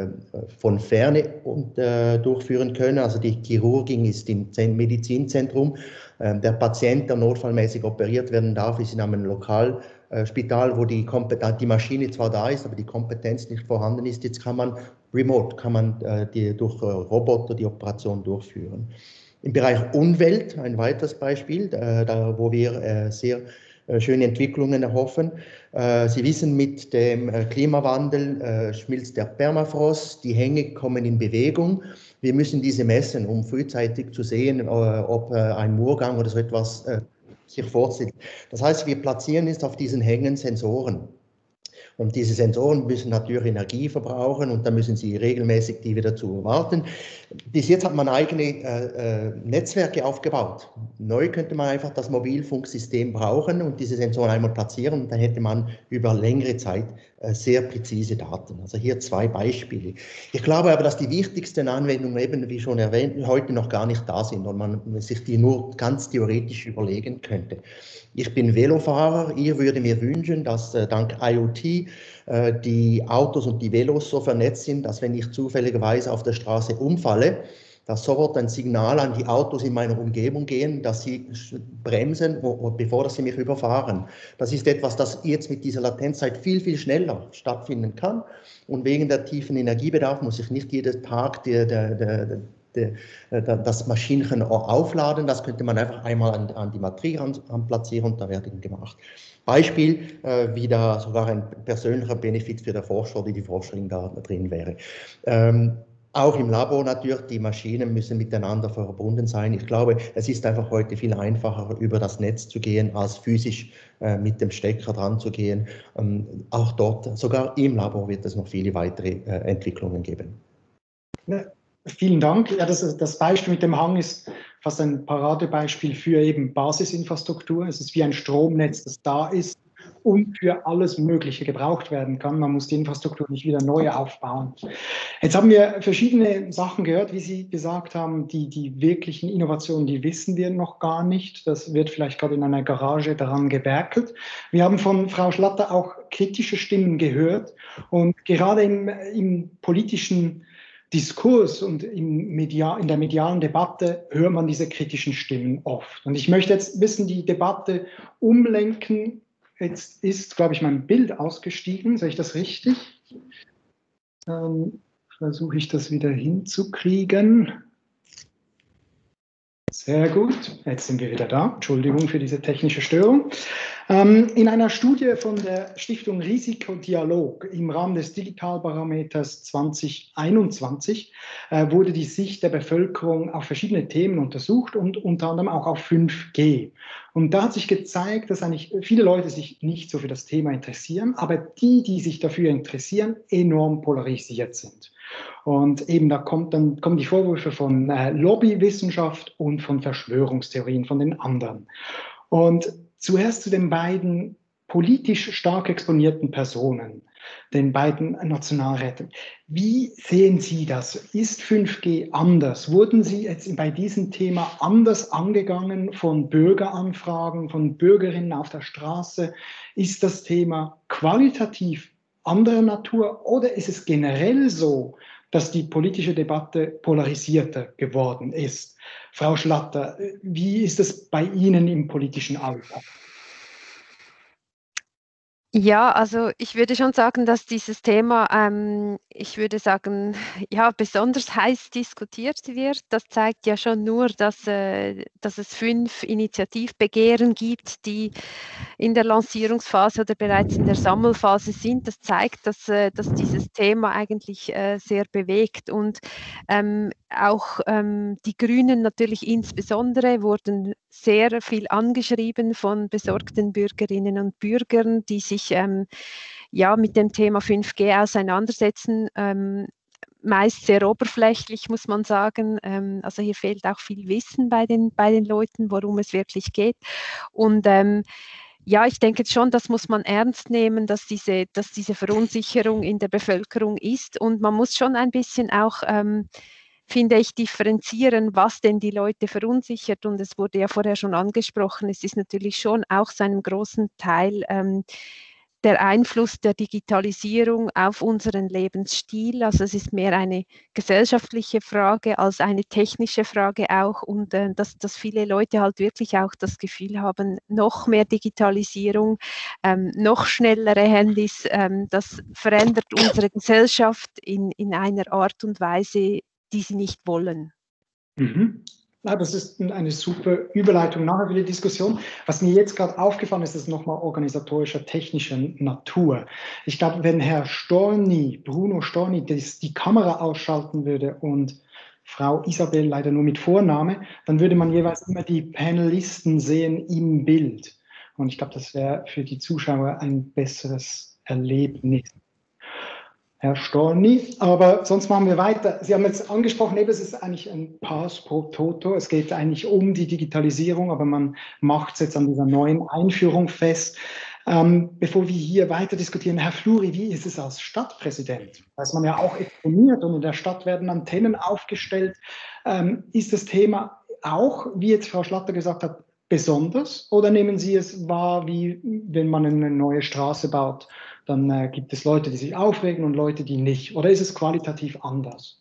von Ferne durchführen können. Also die Chirurgin ist im Medizinzentrum. Der Patient, der notfallmäßig operiert werden darf, ist in einem Lokalspital, wo die Maschine zwar da ist, aber die Kompetenz nicht vorhanden ist. Jetzt kann man remote, durch Roboter die Operation durchführen. Im Bereich Umwelt ein weiteres Beispiel, wo wir sehr schöne Entwicklungen erhoffen. Sie wissen, mit dem Klimawandel schmilzt der Permafrost, die Hänge kommen in Bewegung. Wir müssen diese messen, um frühzeitig zu sehen, ob ein Murrgang oder so etwas sich fortsetzt. Das heißt, wir platzieren jetzt auf diesen Hängen Sensoren. Und diese Sensoren müssen natürlich Energie verbrauchen und dann müssen sie regelmäßig die wieder zu warten. Bis jetzt hat man eigene Netzwerke aufgebaut. Neu könnte man einfach das Mobilfunksystem brauchen und diese Sensoren einmal platzieren und dann hätte man über längere Zeit sehr präzise Daten. Also hier zwei Beispiele. Ich glaube aber, dass die wichtigsten Anwendungen eben, wie schon erwähnt, heute noch gar nicht da sind und man sich die nur ganz theoretisch überlegen könnte. Ich bin Velofahrer. Ich würde mir wünschen, dass dank IoT die Autos und die Velos so vernetzt sind, dass wenn ich zufälligerweise auf der Straße umfalle, dass sofort ein Signal an die Autos in meiner Umgebung gehen, dass sie bremsen, bevor sie mich überfahren. Das ist etwas, das jetzt mit dieser Latenzzeit viel, viel schneller stattfinden kann. Und wegen der tiefen Energiebedarf muss ich nicht jeden Tag das Maschinchen aufladen. Das könnte man einfach einmal an die Batterie platzieren und da wird gemacht. Beispiel, wie da sogar ein persönlicher Benefit für den Forscher oder die Forscherin da drin wäre. Auch im Labor natürlich, die Maschinen müssen miteinander verbunden sein. Ich glaube, es ist einfach heute viel einfacher, über das Netz zu gehen, als physisch mit dem Stecker dran zu gehen. Auch dort, sogar im Labor, wird es noch viele weitere Entwicklungen geben. Ja, vielen Dank. Ja, das Beispiel mit dem Hang ist fast ein Paradebeispiel für eben Basisinfrastruktur. Es ist wie ein Stromnetz, das da ist und für alles Mögliche gebraucht werden kann. Man muss die Infrastruktur nicht wieder neu aufbauen. Jetzt haben wir verschiedene Sachen gehört, wie Sie gesagt haben, die wirklichen Innovationen, die wissen wir noch gar nicht. Das wird vielleicht gerade in einer Garage daran gewerkelt. Wir haben von Frau Schlatter auch kritische Stimmen gehört und gerade im politischen Diskurs und in der medialen Debatte hört man diese kritischen Stimmen oft. Und ich möchte jetzt ein bisschen die Debatte umlenken. Jetzt ist, glaube ich, mein Bild ausgestiegen. Sehe ich das richtig? Versuche ich das wieder hinzukriegen. Sehr gut, jetzt sind wir wieder da. Entschuldigung für diese technische Störung. In einer Studie von der Stiftung Risikodialog im Rahmen des Digitalbarometers 2021 wurde die Sicht der Bevölkerung auf verschiedene Themen untersucht und unter anderem auch auf 5G. Und da hat sich gezeigt, dass eigentlich viele Leute sich nicht so für das Thema interessieren, aber die sich dafür interessieren, enorm polarisiert sind. Und eben da kommen die Vorwürfe von Lobbywissenschaft und von Verschwörungstheorien von den anderen. Und zuerst zu den beiden politisch stark exponierten Personen, den beiden Nationalräten. Wie sehen Sie das? Ist 5G anders? Wurden Sie jetzt bei diesem Thema anders angegangen von Bürgeranfragen, von Bürgerinnen auf der Straße? Ist das Thema qualitativ anderer Natur oder ist es generell so, dass die politische Debatte polarisierter geworden ist? Frau Schlatter, wie ist es bei Ihnen im politischen Alltag? Ja, also ich würde schon sagen, dass dieses Thema, ich würde sagen, ja, besonders heiß diskutiert wird. Das zeigt ja schon nur, dass es 5 Initiativbegehren gibt, die in der Lancierungsphase oder bereits in der Sammelphase sind. Das zeigt, dass dieses Thema eigentlich sehr bewegt und auch die Grünen natürlich insbesondere wurden sehr viel angeschrieben von besorgten Bürgerinnen und Bürgern, die sich ja, mit dem Thema 5G auseinandersetzen. Meist sehr oberflächlich, muss man sagen. Also hier fehlt auch viel Wissen bei den Leuten, worum es wirklich geht. Und ja, ich denke schon, das muss man ernst nehmen, dass diese Verunsicherung in der Bevölkerung ist. Und man muss schon ein bisschen auch, finde ich, differenzieren, was denn die Leute verunsichert. Und es wurde ja vorher schon angesprochen, es ist natürlich schon auch zu einem großen Teil der Einfluss der Digitalisierung auf unseren Lebensstil. Also es ist mehr eine gesellschaftliche Frage als eine technische Frage auch, und dass viele Leute halt wirklich auch das Gefühl haben, noch mehr Digitalisierung, noch schnellere Handys, das verändert unsere Gesellschaft in einer Art und Weise, die sie nicht wollen. Mhm. Ja, das ist eine super Überleitung nachher für die Diskussion. Was mir jetzt gerade aufgefallen ist, ist nochmal organisatorischer, technischer Natur. Ich glaube, wenn Herr Storni, Bruno Storni, die Kamera ausschalten würde und Frau Isabel leider nur mit Vorname, dann würde man jeweils immer die Panelisten sehen im Bild. Und ich glaube, das wäre für die Zuschauer ein besseres Erlebnis. Herr Storni, aber sonst machen wir weiter. Sie haben jetzt angesprochen, es ist eigentlich ein Pass pro Toto. Es geht eigentlich um die Digitalisierung, aber man macht es jetzt an dieser neuen Einführung fest. Bevor wir hier weiter diskutieren, Herr Fluri, wie ist es als Stadtpräsident? Da ist man ja auch exponiert und in der Stadt werden Antennen aufgestellt. Ist das Thema auch, wie jetzt Frau Schlatter gesagt hat, besonders? Oder nehmen Sie es wahr, wie wenn man eine neue Straße baut? Dann gibt es Leute, die sich aufregen und Leute, die nicht. Oder ist es qualitativ anders?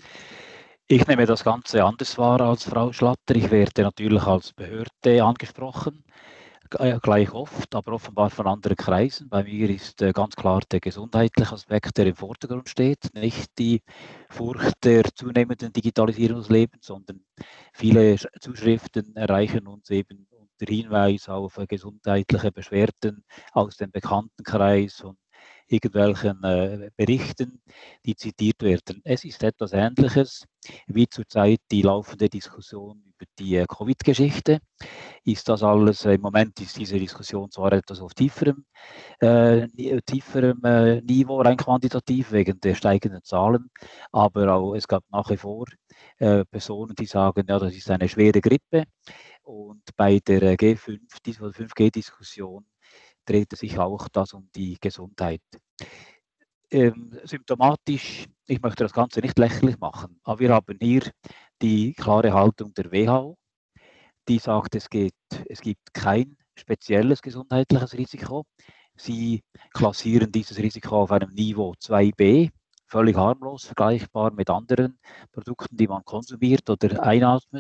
Ich nehme das Ganze anders wahr als Frau Schlatter. Ich werde natürlich als Behörde angesprochen, gleich oft, aber offenbar von anderen Kreisen. Bei mir ist ganz klar der gesundheitliche Aspekt, der im Vordergrund steht, nicht die Furcht der zunehmenden Digitalisierung des Lebens, sondern viele Zuschriften erreichen uns eben unter Hinweis auf gesundheitliche Beschwerden aus dem Bekanntenkreis und irgendwelchen Berichten, die zitiert werden. Es ist etwas Ähnliches wie zurzeit die laufende Diskussion über die Covid-Geschichte. Ist das alles, im Moment ist diese Diskussion zwar etwas auf tieferem Niveau, rein quantitativ, wegen der steigenden Zahlen, aber auch, es gab nach wie vor Personen, die sagen, ja, das ist eine schwere Grippe. Und bei der G5, dieser 5G-Diskussion, dreht es sich auch das um die Gesundheit. Symptomatisch, ich möchte das Ganze nicht lächerlich machen, aber wir haben hier die klare Haltung der WHO, die sagt, es gibt kein spezielles gesundheitliches Risiko. Sie klassieren dieses Risiko auf einem Niveau 2b, völlig harmlos, vergleichbar mit anderen Produkten, die man konsumiert oder einatmet.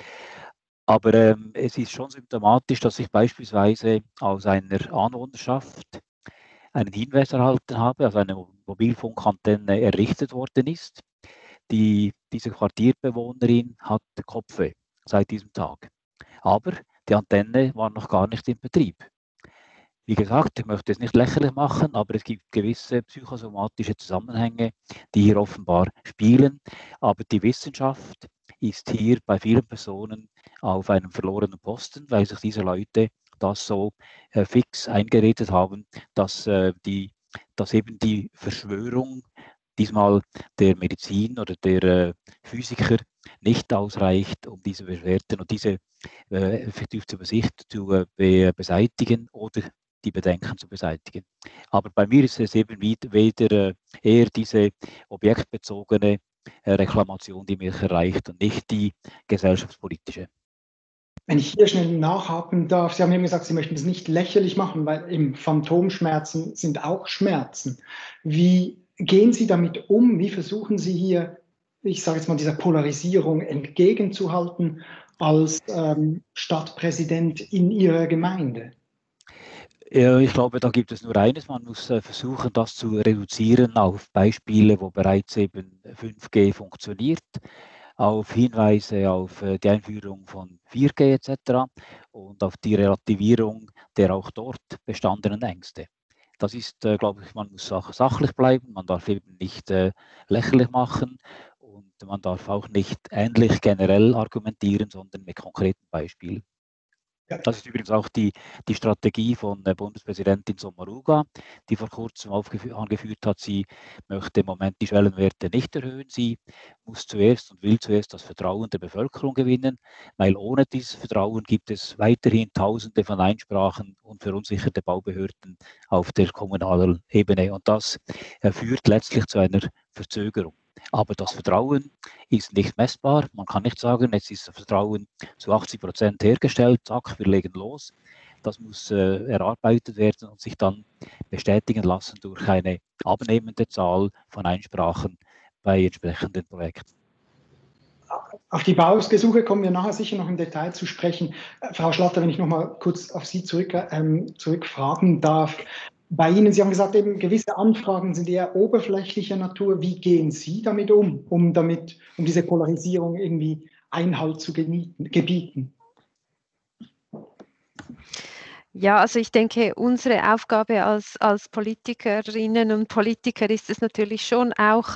Aber es ist schon symptomatisch, dass ich beispielsweise aus einer Anwohnerschaft einen Hinweis erhalten habe, also eine Mobilfunkantenne errichtet worden ist. Diese Quartierbewohnerin hat Kopfweh seit diesem Tag. Aber die Antenne war noch gar nicht in Betrieb. Wie gesagt, ich möchte es nicht lächerlich machen, aber es gibt gewisse psychosomatische Zusammenhänge, die hier offenbar spielen. Aber die Wissenschaft ist hier bei vielen Personen auf einem verlorenen Posten, weil sich diese Leute das so fix eingeredet haben, dass eben die Verschwörung diesmal der Medizin oder der Physiker nicht ausreicht, um diese Beschwerden und diese effektiv zu beseitigen oder die Bedenken zu beseitigen. Aber bei mir ist es eben weder eher diese objektbezogene Reklamation, die mich erreicht, und nicht die gesellschaftspolitische. Wenn ich hier schnell nachhaken darf, Sie haben eben gesagt, Sie möchten es nicht lächerlich machen, weil eben Phantomschmerzen sind auch Schmerzen. Wie gehen Sie damit um? Wie versuchen Sie hier, ich sage jetzt mal, dieser Polarisierung entgegenzuhalten als Stadtpräsident in Ihrer Gemeinde? Ich glaube, da gibt es nur eines, man muss versuchen, das zu reduzieren auf Beispiele, wo bereits eben 5G funktioniert, auf Hinweise auf die Einführung von 4G etc. und auf die Relativierung der auch dort bestandenen Ängste. Das ist, glaube ich, man muss sachlich bleiben, man darf eben nicht lächerlich machen und man darf auch nicht ähnlich generell argumentieren, sondern mit konkreten Beispielen. Das ist übrigens auch die Strategie von Bundespräsidentin Sommaruga, die vor kurzem angeführt hat, sie möchte im Moment die Schwellenwerte nicht erhöhen. Sie muss zuerst und will zuerst das Vertrauen der Bevölkerung gewinnen, weil ohne dieses Vertrauen gibt es weiterhin Tausende von Einsprachen und verunsicherte Baubehörden auf der kommunalen Ebene. Und das führt letztlich zu einer Verzögerung. Aber das Vertrauen ist nicht messbar. Man kann nicht sagen, jetzt ist das Vertrauen zu 80% hergestellt, zack, wir legen los. Das muss erarbeitet werden und sich dann bestätigen lassen durch eine abnehmende Zahl von Einsprachen bei entsprechenden Projekten. Auf die Baugesuche kommen wir nachher sicher noch im Detail zu sprechen. Frau Schlatter, wenn ich noch mal kurz auf Sie zurückfragen darf. Bei Ihnen, Sie haben gesagt, eben gewisse Anfragen sind eher oberflächlicher Natur. Wie gehen Sie damit um diese Polarisierung irgendwie Einhalt zu gebieten? Ja, also ich denke, unsere Aufgabe als Politikerinnen und Politiker ist es natürlich schon auch,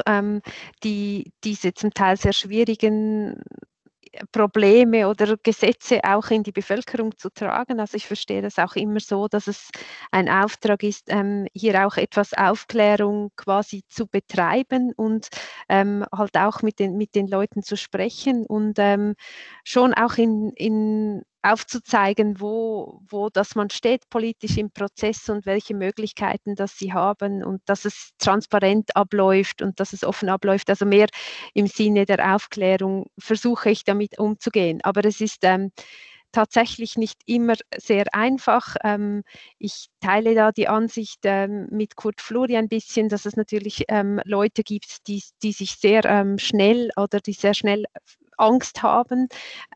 diese zum Teil sehr schwierigen Probleme oder Gesetze auch in die Bevölkerung zu tragen. Also ich verstehe das auch immer so, dass es ein Auftrag ist, hier auch etwas Aufklärung quasi zu betreiben und halt auch mit den Leuten zu sprechen und schon auch aufzuzeigen, wo dass man steht politisch im Prozess und welche Möglichkeiten das sie haben und dass es transparent abläuft und dass es offen abläuft. Also mehr im Sinne der Aufklärung versuche ich damit umzugehen. Aber es ist tatsächlich nicht immer sehr einfach. Ich teile da die Ansicht mit Kurt Fluri ein bisschen, dass es natürlich Leute gibt, die sich sehr schnell oder die sehr schnell Angst haben.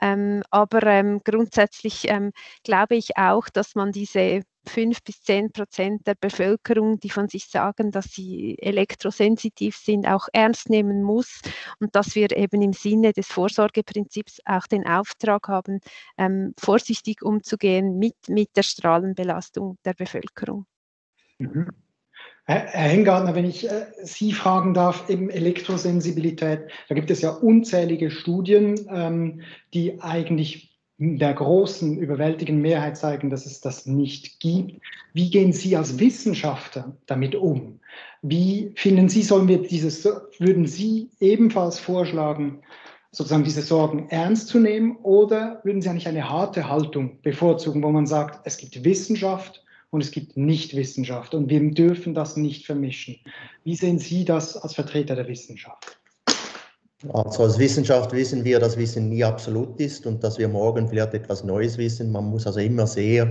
Aber grundsätzlich glaube ich auch, dass man diese 5-10% der Bevölkerung, die von sich sagen, dass sie elektrosensitiv sind, auch ernst nehmen muss und dass wir eben im Sinne des Vorsorgeprinzips auch den Auftrag haben, vorsichtig umzugehen mit der Strahlenbelastung der Bevölkerung. Mhm. Herr Hengartner, wenn ich Sie fragen darf, eben Elektrosensibilität, da gibt es ja unzählige Studien, die eigentlich der großen, überwältigenden Mehrheit zeigen, dass es das nicht gibt. Wie gehen Sie als Wissenschaftler damit um? Wie finden Sie, würden Sie ebenfalls vorschlagen, sozusagen diese Sorgen ernst zu nehmen, oder würden Sie eigentlich eine harte Haltung bevorzugen, wo man sagt, es gibt Wissenschaft und es gibt Nichtwissenschaft und wir dürfen das nicht vermischen? Wie sehen Sie das als Vertreter der Wissenschaft? Also als Wissenschaft wissen wir, dass Wissen nie absolut ist und dass wir morgen vielleicht etwas Neues wissen. Man muss also immer sehr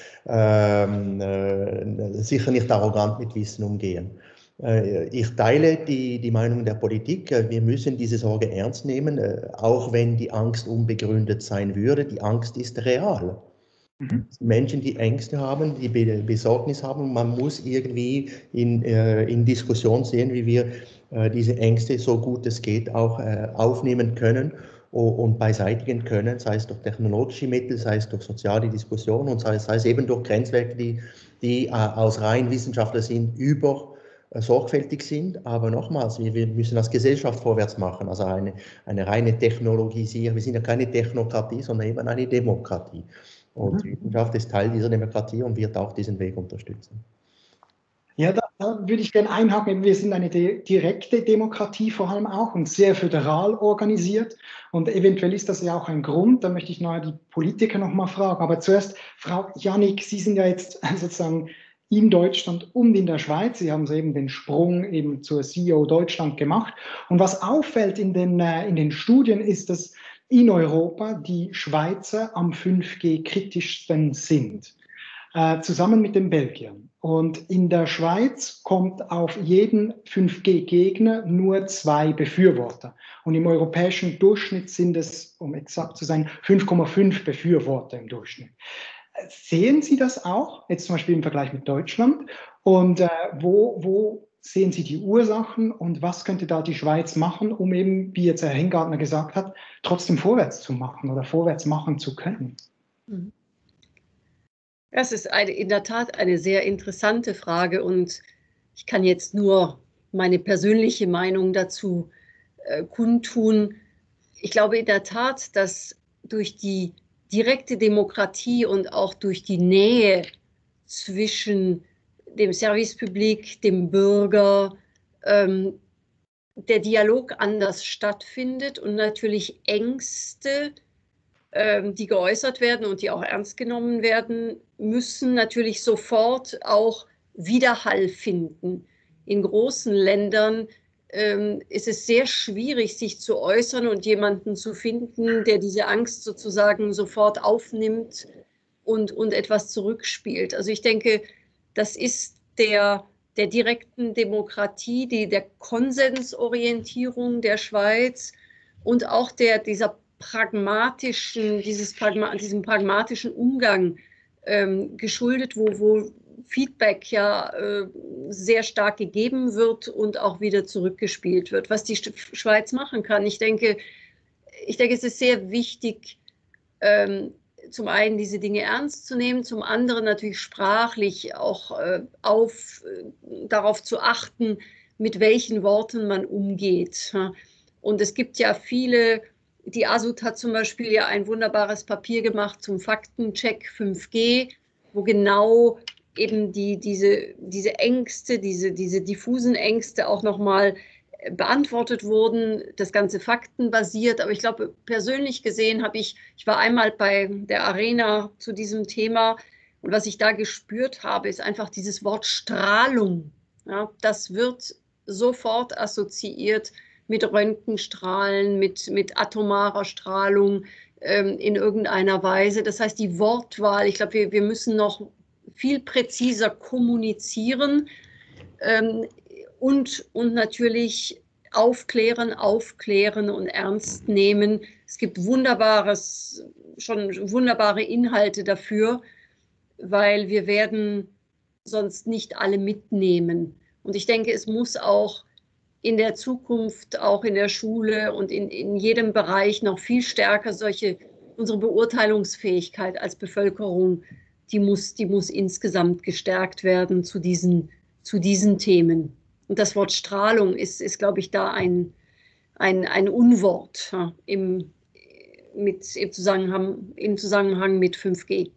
sicher nicht arrogant mit Wissen umgehen. Ich teile die Meinung der Politik. Wir müssen diese Sorge ernst nehmen, auch wenn die Angst unbegründet sein würde. Die Angst ist real. Menschen, die Ängste haben, die Besorgnis haben, man muss irgendwie in Diskussion sehen, wie wir diese Ängste so gut es geht auch aufnehmen können und beseitigen können, sei es durch technologische Mittel, sei es durch soziale Diskussionen und sei es eben durch Grenzwerte, die aus rein Wissenschaftler sind, sorgfältig sind. Aber nochmals, wir müssen als Gesellschaft vorwärts machen, also eine reine Technologisierung. Wir sind ja keine Technokratie, sondern eben eine Demokratie. Und die Wissenschaft ist Teil dieser Demokratie und wird auch diesen Weg unterstützen. Ja, da würde ich gerne einhaken. Wir sind eine direkte Demokratie vor allem auch und sehr föderal organisiert. Und eventuell ist das ja auch ein Grund, da möchte ich nachher die Politiker noch mal fragen. Aber zuerst, Frau Jannik, Sie sind ja jetzt sozusagen in Deutschland und in der Schweiz. Sie haben eben den Sprung eben zur CEO Deutschland gemacht. Und was auffällt in den Studien ist, dass in Europa die Schweizer am 5G kritischsten sind, zusammen mit den Belgiern. Und in der Schweiz kommt auf jeden 5G-Gegner nur 2 Befürworter. Und im europäischen Durchschnitt sind es, um exakt zu sein, 5,5 Befürworter im Durchschnitt. Sehen Sie das auch, jetzt zum Beispiel im Vergleich mit Deutschland? Und wo sehen Sie die Ursachen und was könnte da die Schweiz machen, um eben, wie jetzt Herr Hengartner gesagt hat, trotzdem vorwärts zu machen oder vorwärts machen zu können? Das ist in der Tat eine sehr interessante Frage und ich kann jetzt nur meine persönliche Meinung dazu kundtun. Ich glaube in der Tat, dass durch die direkte Demokratie und auch durch die Nähe zwischen dem Service Public, dem Bürger, der Dialog anders stattfindet und natürlich Ängste, die geäußert werden und die auch ernst genommen werden müssen, natürlich sofort auch Widerhall finden. In großen Ländern ist es sehr schwierig, sich zu äußern und jemanden zu finden, der diese Angst sozusagen sofort aufnimmt und etwas zurückspielt. Also ich denke, das ist der direkten Demokratie, der Konsensorientierung der Schweiz und auch diesem pragmatischen Umgang geschuldet, wo Feedback ja sehr stark gegeben wird und auch wieder zurückgespielt wird, was die Schweiz machen kann. Ich denke, es ist sehr wichtig, zum einen diese Dinge ernst zu nehmen, zum anderen natürlich sprachlich auch darauf zu achten, mit welchen Worten man umgeht. Und es gibt ja viele, die ASUT hat zum Beispiel ja ein wunderbares Papier gemacht zum Faktencheck 5G, wo genau eben diese Ängste, diese diffusen Ängste auch nochmal beantwortet wurden, das Ganze faktenbasiert. Aber ich glaube, persönlich gesehen ich war einmal bei der Arena zu diesem Thema und was ich da gespürt habe, ist einfach dieses Wort Strahlung. Ja, das wird sofort assoziiert mit Röntgenstrahlen, mit atomarer Strahlung in irgendeiner Weise. Das heißt, die Wortwahl, ich glaube, wir müssen noch viel präziser kommunizieren und natürlich aufklären und ernst nehmen. Es gibt schon wunderbare Inhalte dafür, weil wir werden sonst nicht alle mitnehmen. Und ich denke, es muss auch in der Zukunft, auch in der Schule und in jedem Bereich noch viel stärker unsere Beurteilungsfähigkeit als Bevölkerung, die muss insgesamt gestärkt werden zu diesen Themen. Und das Wort Strahlung ist glaube ich, da ein Unwort im Zusammenhang mit 5G.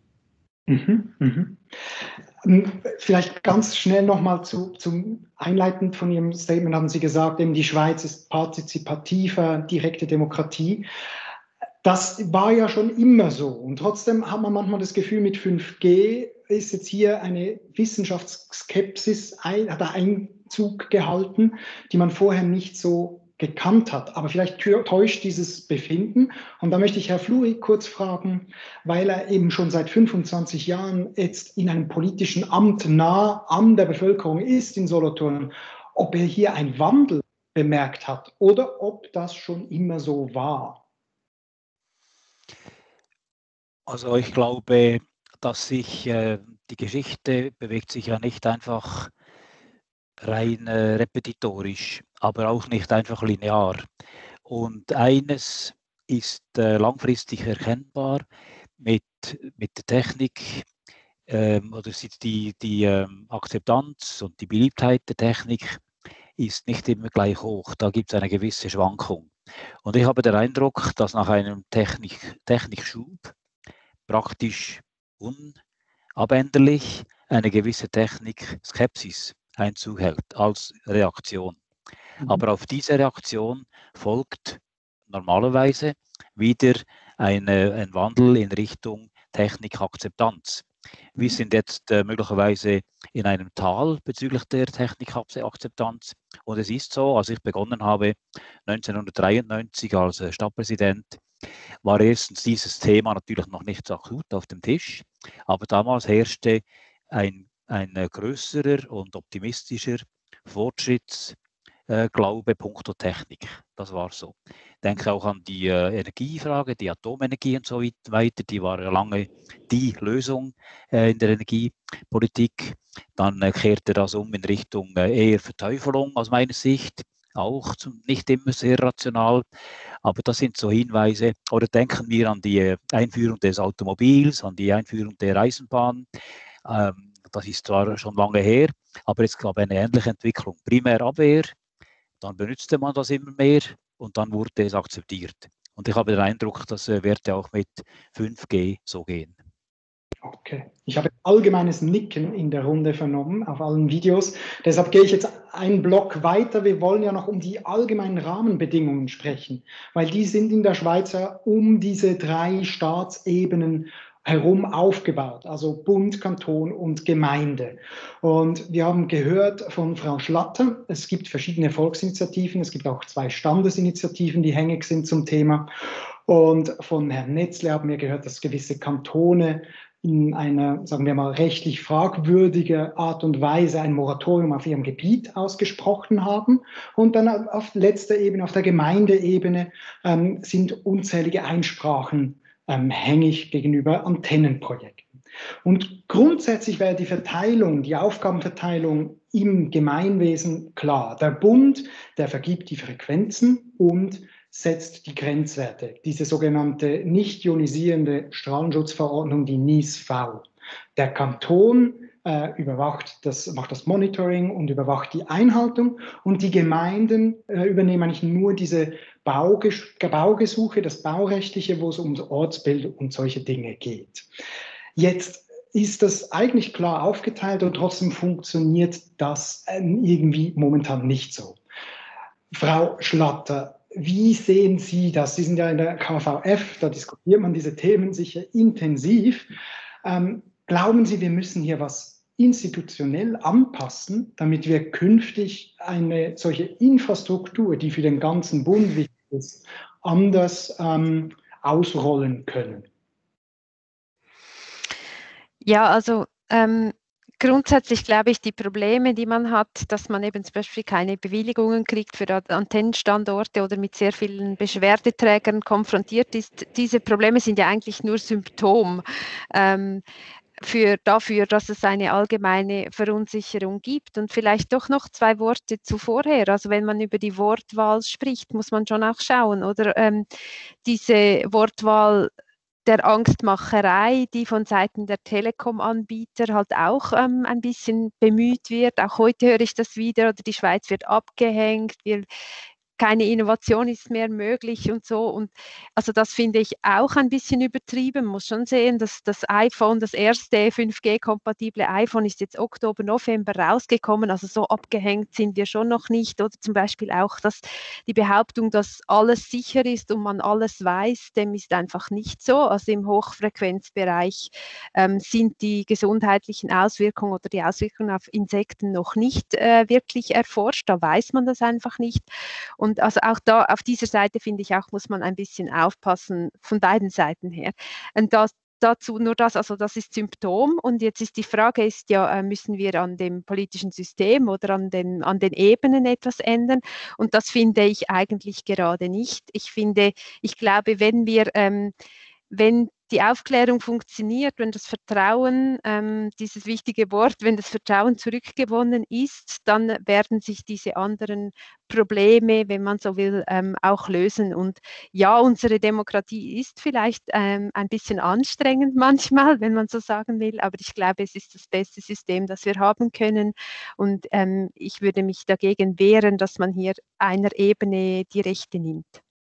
Vielleicht ganz schnell nochmal zum Einleitend von Ihrem Statement haben Sie gesagt, eben die Schweiz ist partizipativer, direkte Demokratie. Das war ja schon immer so und trotzdem hat man manchmal das Gefühl, mit 5G ist jetzt hier eine Wissenschaftsskepsis hat Einzug gehalten, die man vorher nicht so gekannt hat. Aber vielleicht täuscht dieses Befinden. Und da möchte ich Herrn Fluri kurz fragen, weil er eben schon seit 25 Jahren jetzt in einem politischen Amt nah an der Bevölkerung ist in Solothurn, ob er hier einen Wandel bemerkt hat oder ob das schon immer so war. Also ich glaube, dass sich die Geschichte bewegt sich ja nicht einfach rein repetitorisch, aber auch nicht einfach linear. Und eines ist langfristig erkennbar mit der Technik oder die Akzeptanz und die Beliebtheit der Technik ist nicht immer gleich hoch. Da gibt es eine gewisse Schwankung. Und ich habe den Eindruck, dass nach einem Technikschub praktisch unabänderlich eine gewisse Technikskepsis Einzug hält als Reaktion. Aber auf diese Reaktion folgt normalerweise wieder ein Wandel in Richtung Technikakzeptanz. Wir sind jetzt möglicherweise in einem Tal bezüglich der Technikakzeptanz. Und es ist so, als ich begonnen habe, 1993 als Stadtpräsident, war erstens dieses Thema natürlich noch nicht so akut auf dem Tisch, aber damals herrschte ein größerer und optimistischer Fortschrittsglaube punkto Technik. Das war so. Ich denke auch an die Energiefrage, die Atomenergie und so weiter, die war ja lange die Lösung in der Energiepolitik. Dann kehrte das in Richtung eher Verteufelung aus meiner Sicht, auch nicht immer sehr rational. Aber das sind so Hinweise. Oder denken wir an die Einführung des Automobils, an die Einführung der Eisenbahn. Das ist zwar schon lange her, aber es gab eine ähnliche Entwicklung. Primär Abwehr, dann benutzte man das immer mehr und dann wurde es akzeptiert. Und ich habe den Eindruck, das wird ja auch mit 5G so gehen. Okay. Ich habe allgemeines Nicken in der Runde vernommen, auf allen Videos. Deshalb gehe ich jetzt einen Block weiter. Wir wollen ja noch um die allgemeinen Rahmenbedingungen sprechen, weil die sind in der Schweiz ja um diese 3 Staatsebenen herum aufgebaut, also Bund, Kanton und Gemeinde. Und wir haben gehört von Frau Schlatter, es gibt verschiedene Volksinitiativen, es gibt auch 2 Standesinitiativen, die hängig sind zum Thema. Und von Herrn Netzle haben wir gehört, dass gewisse Kantone in einer, sagen wir mal, rechtlich fragwürdige Art und Weise ein Moratorium auf ihrem Gebiet ausgesprochen haben. Und dann auf letzter Ebene, auf der Gemeindeebene, sind unzählige Einsprachen hängig gegenüber Antennenprojekten. Und grundsätzlich wäre die Verteilung, die Aufgabenverteilung im Gemeinwesen klar. Der Bund, der vergibt die Frequenzen und setzt die Grenzwerte, diese sogenannte nicht ionisierende Strahlenschutzverordnung, die NIS-V. Der Kanton macht das Monitoring und überwacht die Einhaltung und die Gemeinden übernehmen eigentlich nur diese Baugesuche, das Baurechtliche, wo es ums Ortsbild und solche Dinge geht. Jetzt ist das eigentlich klar aufgeteilt und trotzdem funktioniert das irgendwie momentan nicht so. Frau Schlatter, wie sehen Sie das? Sie sind ja in der KVF, da diskutiert man diese Themen sicher intensiv. Glauben Sie, wir müssen hier was institutionell anpassen, damit wir künftig eine solche Infrastruktur, die für den ganzen Bund wichtig ist, anders ausrollen können? Ja, also grundsätzlich glaube ich, die Probleme, die man hat, dass man eben zum Beispiel keine Bewilligungen kriegt für Antennenstandorte oder mit sehr vielen Beschwerdeträgern konfrontiert ist, diese Probleme sind ja eigentlich nur Symptom dafür, dass es eine allgemeine Verunsicherung gibt. Und vielleicht doch noch 2 Worte zuvorher. Also wenn man über die Wortwahl spricht, muss man schon auch schauen, oder diese Wortwahl der Angstmacherei, die von Seiten der Telekom-Anbieter halt auch ein bisschen bemüht wird. Auch heute höre ich das wieder, oder die Schweiz wird abgehängt, keine Innovation ist mehr möglich und so. Und also das finde ich auch ein bisschen übertrieben. Man muss schon sehen, dass das iPhone, das erste 5G-kompatible iPhone ist jetzt Oktober, November rausgekommen. Also so abgehängt sind wir schon noch nicht. Oder zum Beispiel auch, dass die Behauptung, dass alles sicher ist und man alles weiß, dem ist einfach nicht so. Also im Hochfrequenzbereich sind die gesundheitlichen Auswirkungen oder die Auswirkungen auf Insekten noch nicht wirklich erforscht. Da weiß man das einfach nicht. Und also auch da, auf dieser Seite finde ich auch, muss man ein bisschen aufpassen, von beiden Seiten her. Und dazu nur das, also das ist Symptom. Und jetzt ist die Frage, ist ja, müssen wir an dem politischen System oder an den Ebenen etwas ändern? Und das finde ich eigentlich gerade nicht. Ich glaube, wenn die Aufklärung funktioniert, wenn das Vertrauen, dieses wichtige Wort, wenn das Vertrauen zurückgewonnen ist, dann werden sich diese anderen Probleme, wenn man so will, auch lösen. Und ja, unsere Demokratie ist vielleicht ein bisschen anstrengend manchmal, wenn man so sagen will, aber ich glaube, es ist das beste System, das wir haben können. Und ich würde mich dagegen wehren, dass man hier einer Ebene die Rechte nimmt.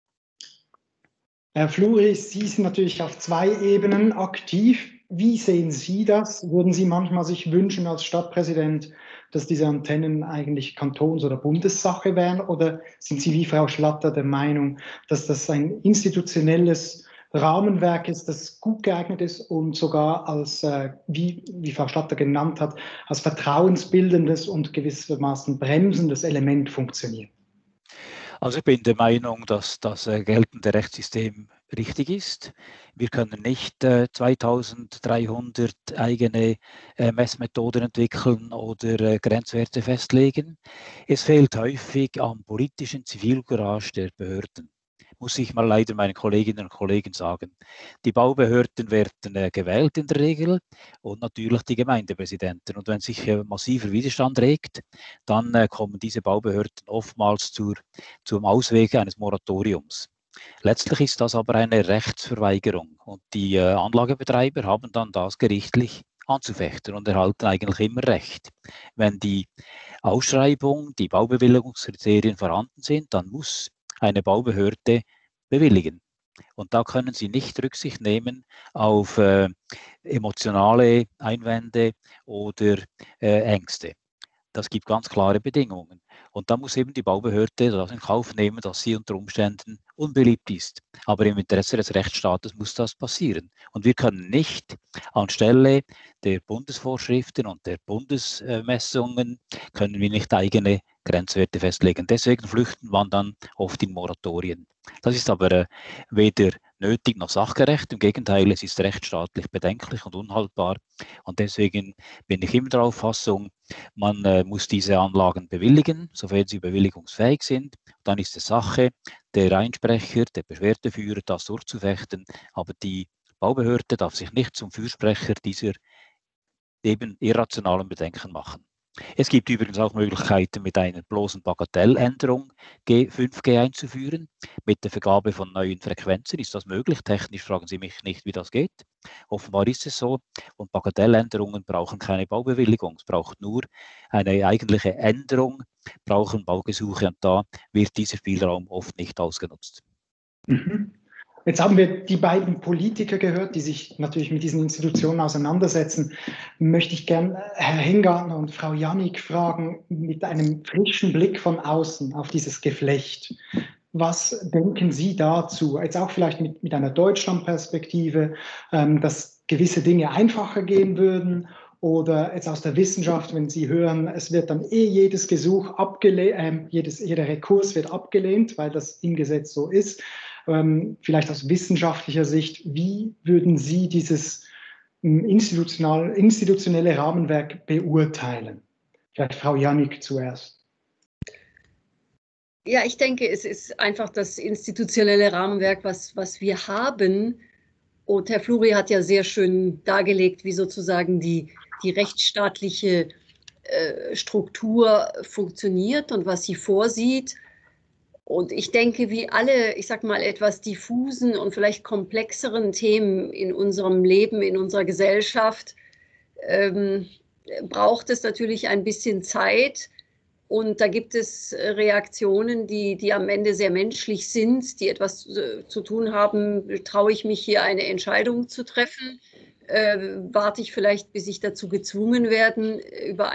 Herr Fluri, Sie sind natürlich auf 2 Ebenen aktiv. Wie sehen Sie das? Würden Sie manchmal sich wünschen als Stadtpräsident, dass diese Antennen eigentlich Kantons- oder Bundessache wären? Oder sind Sie wie Frau Schlatter der Meinung, dass das ein institutionelles Rahmenwerk ist, das gut geeignet ist und sogar als, wie Frau Schlatter genannt hat, als vertrauensbildendes und gewissermaßen bremsendes Element funktioniert? Also ich bin der Meinung, dass das geltende Rechtssystem richtig ist. Wir können nicht 2300 eigene Messmethoden entwickeln oder Grenzwerte festlegen. Es fehlt häufig am politischen Zivilcourage der Behörden. Muss ich mal leider meinen Kolleginnen und Kollegen sagen. Die Baubehörden werden gewählt in der Regel und natürlich die Gemeindepräsidenten. Und wenn sich massiver Widerstand regt, dann kommen diese Baubehörden oftmals zum Ausweg eines Moratoriums. Letztlich ist das aber eine Rechtsverweigerung und die Anlagebetreiber haben dann das gerichtlich anzufechten und erhalten eigentlich immer Recht. Wenn die Ausschreibung, die Baubewilligungskriterien vorhanden sind, dann muss eine Baubehörde bewilligen. Und da können Sie nicht Rücksicht nehmen auf emotionale Einwände oder Ängste. Das gibt ganz klare Bedingungen. Und da muss eben die Baubehörde das in Kauf nehmen, dass sie unter Umständen unbeliebt ist. Aber im Interesse des Rechtsstaates muss das passieren. Und wir können nicht anstelle der Bundesvorschriften und der Bundesmessungen, können wir nicht eigene Grenzwerte festlegen. Deswegen flüchten man dann oft in Moratorien. Das ist aber weder nötig noch sachgerecht. Im Gegenteil, es ist rechtsstaatlich bedenklich und unhaltbar. Und deswegen bin ich immer der Auffassung, man muss diese Anlagen bewilligen, sofern sie bewilligungsfähig sind. Dann ist es Sache der Einsprecher, der Beschwerdeführer, das durchzufechten. Aber die Baubehörde darf sich nicht zum Fürsprecher dieser eben irrationalen Bedenken machen. Es gibt übrigens auch Möglichkeiten, mit einer bloßen Bagatelländerung 5G einzuführen. Mit der Vergabe von neuen Frequenzen ist das möglich. Technisch fragen Sie mich nicht, wie das geht. Offenbar ist es so. Und Bagatelländerungen brauchen keine Baubewilligung. Es braucht nur eine eigentliche Änderung, brauchen Baugesuche. Und da wird dieser Spielraum oft nicht ausgenutzt. Mhm. Jetzt haben wir die beiden Politiker gehört, die sich natürlich mit diesen Institutionen auseinandersetzen. Möchte ich gern Herr Hengartner und Frau Janik fragen, mit einem frischen Blick von außen auf dieses Geflecht. Was denken Sie dazu? Jetzt auch vielleicht mit einer Deutschlandperspektive, dass gewisse Dinge einfacher gehen würden, oder jetzt aus der Wissenschaft, wenn Sie hören, es wird dann jedes Gesuch abgelehnt, jeder Rekurs wird abgelehnt, weil das im Gesetz so ist. Vielleicht aus wissenschaftlicher Sicht, wie würden Sie dieses institutionelle Rahmenwerk beurteilen? Vielleicht Frau Janik zuerst. Ja, ich denke, es ist einfach das institutionelle Rahmenwerk, was wir haben. Und Herr Fluri hat ja sehr schön dargelegt, wie sozusagen die rechtsstaatliche Struktur funktioniert und was sie vorsieht. Und ich denke, wie alle, ich sag mal, etwas diffusen und vielleicht komplexeren Themen in unserem Leben, in unserer Gesellschaft, braucht es natürlich ein bisschen Zeit. Und da gibt es Reaktionen, die am Ende sehr menschlich sind, die etwas zu tun haben. Traue ich mich hier eine Entscheidung zu treffen? Warte ich vielleicht, bis ich dazu gezwungen werde über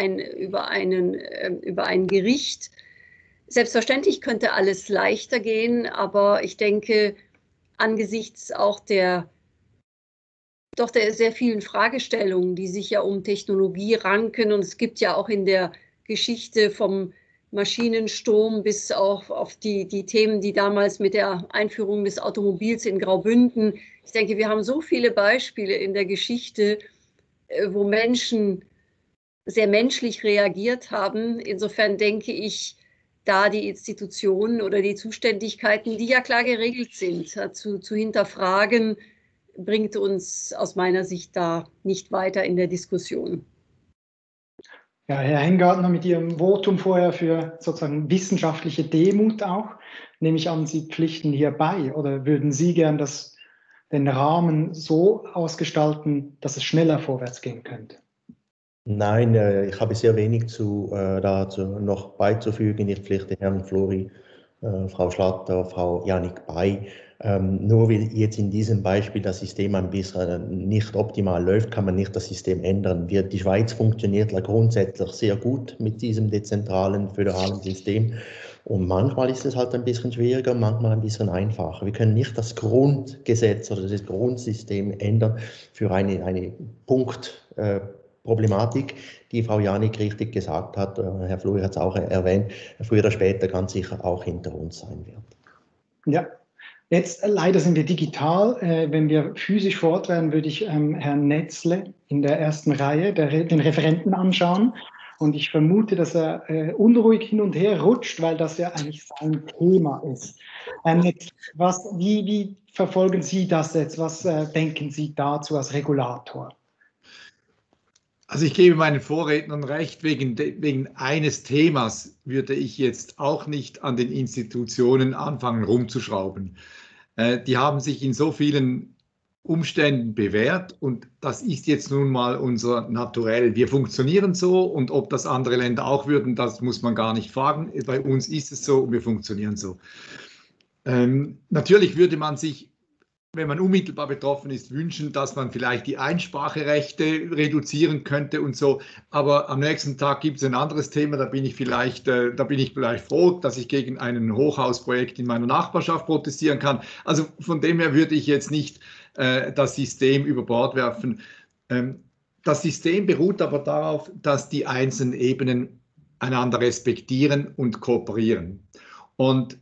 ein Gericht? Selbstverständlich könnte alles leichter gehen, aber ich denke, angesichts auch der sehr vielen Fragestellungen, die sich ja um Technologie ranken, und es gibt ja auch in der Geschichte vom Maschinensturm bis auch auf die Themen, die damals mit der Einführung des Automobils in Graubünden, ich denke, wir haben so viele Beispiele in der Geschichte, wo Menschen sehr menschlich reagiert haben. Insofern denke ich, da die Institutionen oder die Zuständigkeiten, die ja klar geregelt sind, zu hinterfragen, bringt uns aus meiner Sicht da nicht weiter in der Diskussion. Ja, Herr Hengartner, mit Ihrem Votum vorher für sozusagen wissenschaftliche Demut auch, nehme ich an, Sie pflichten hier bei, oder würden Sie gern den Rahmen so ausgestalten, dass es schneller vorwärts gehen könnte? Nein, ich habe sehr wenig dazu noch beizufügen. Ich pflichte Herrn Fluri, Frau Schlatter, Frau Janik bei. Nur weil jetzt in diesem Beispiel das System ein bisschen nicht optimal läuft, kann man nicht das System ändern. Die Schweiz funktioniert grundsätzlich sehr gut mit diesem dezentralen, föderalen System. Und manchmal ist es halt ein bisschen schwieriger, manchmal ein bisschen einfacher. Wir können nicht das Grundgesetz oder das Grundsystem ändern für eine Punktproblematik, die Frau Janik richtig gesagt hat. Herr Fluri hat es auch erwähnt, früher oder später ganz sicher auch hinter uns sein wird. Ja. Jetzt leider sind wir digital. Wenn wir physisch vor Ort wären, würde ich Herrn Netzle in der ersten Reihe, den Referenten, anschauen. Und ich vermute, dass er unruhig hin und her rutscht, weil das ja eigentlich sein Thema ist. Wie verfolgen Sie das jetzt? Was denken Sie dazu als Regulator? Also ich gebe meinen Vorrednern recht, wegen eines Themas würde ich jetzt auch nicht an den Institutionen anfangen rumzuschrauben. Die haben sich in so vielen Umständen bewährt und das ist jetzt nun mal unser Naturell. Wir funktionieren so und ob das andere Länder auch würden, das muss man gar nicht fragen. Bei uns ist es so und wir funktionieren so. Natürlich würde man sich wenn man unmittelbar betroffen ist, wünschen, dass man vielleicht die Einspracherechte reduzieren könnte und so. Aber am nächsten Tag gibt es ein anderes Thema, da bin ich vielleicht froh, dass ich gegen ein Hochhausprojekt in meiner Nachbarschaft protestieren kann. Also von dem her würde ich jetzt nicht das System über Bord werfen. Das System beruht aber darauf, dass die einzelnen Ebenen einander respektieren und kooperieren. Und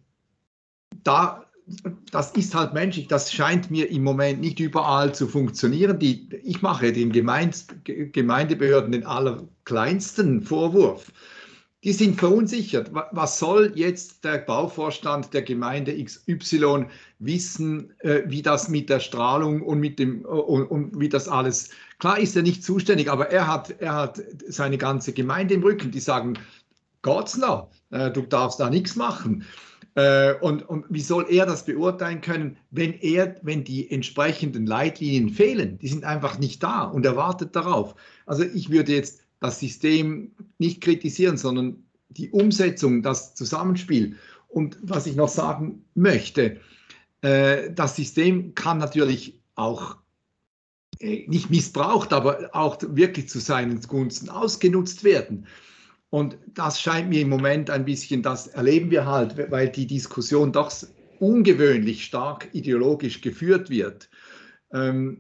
das ist halt menschlich, das scheint mir im Moment nicht überall zu funktionieren. Ich mache den Gemeindebehörden den allerkleinsten Vorwurf. Die sind verunsichert. Was soll jetzt der Bauvorstand der Gemeinde XY wissen, wie das mit der Strahlung und wie das alles. Klar ist er nicht zuständig, aber er hat seine ganze Gemeinde im Rücken. Die sagen, Gott's noch, du darfst da nichts machen. Und wie soll er das beurteilen können, wenn die entsprechenden Leitlinien fehlen? Die sind einfach nicht da und er wartet darauf. Also ich würde jetzt das System nicht kritisieren, sondern die Umsetzung, das Zusammenspiel. Und was ich noch sagen möchte, das System kann natürlich auch nicht missbraucht, aber auch wirklich zu seinen Gunsten ausgenutzt werden. Und das scheint mir im Moment ein bisschen, das erleben wir halt, weil die Diskussion doch ungewöhnlich stark ideologisch geführt wird. Bei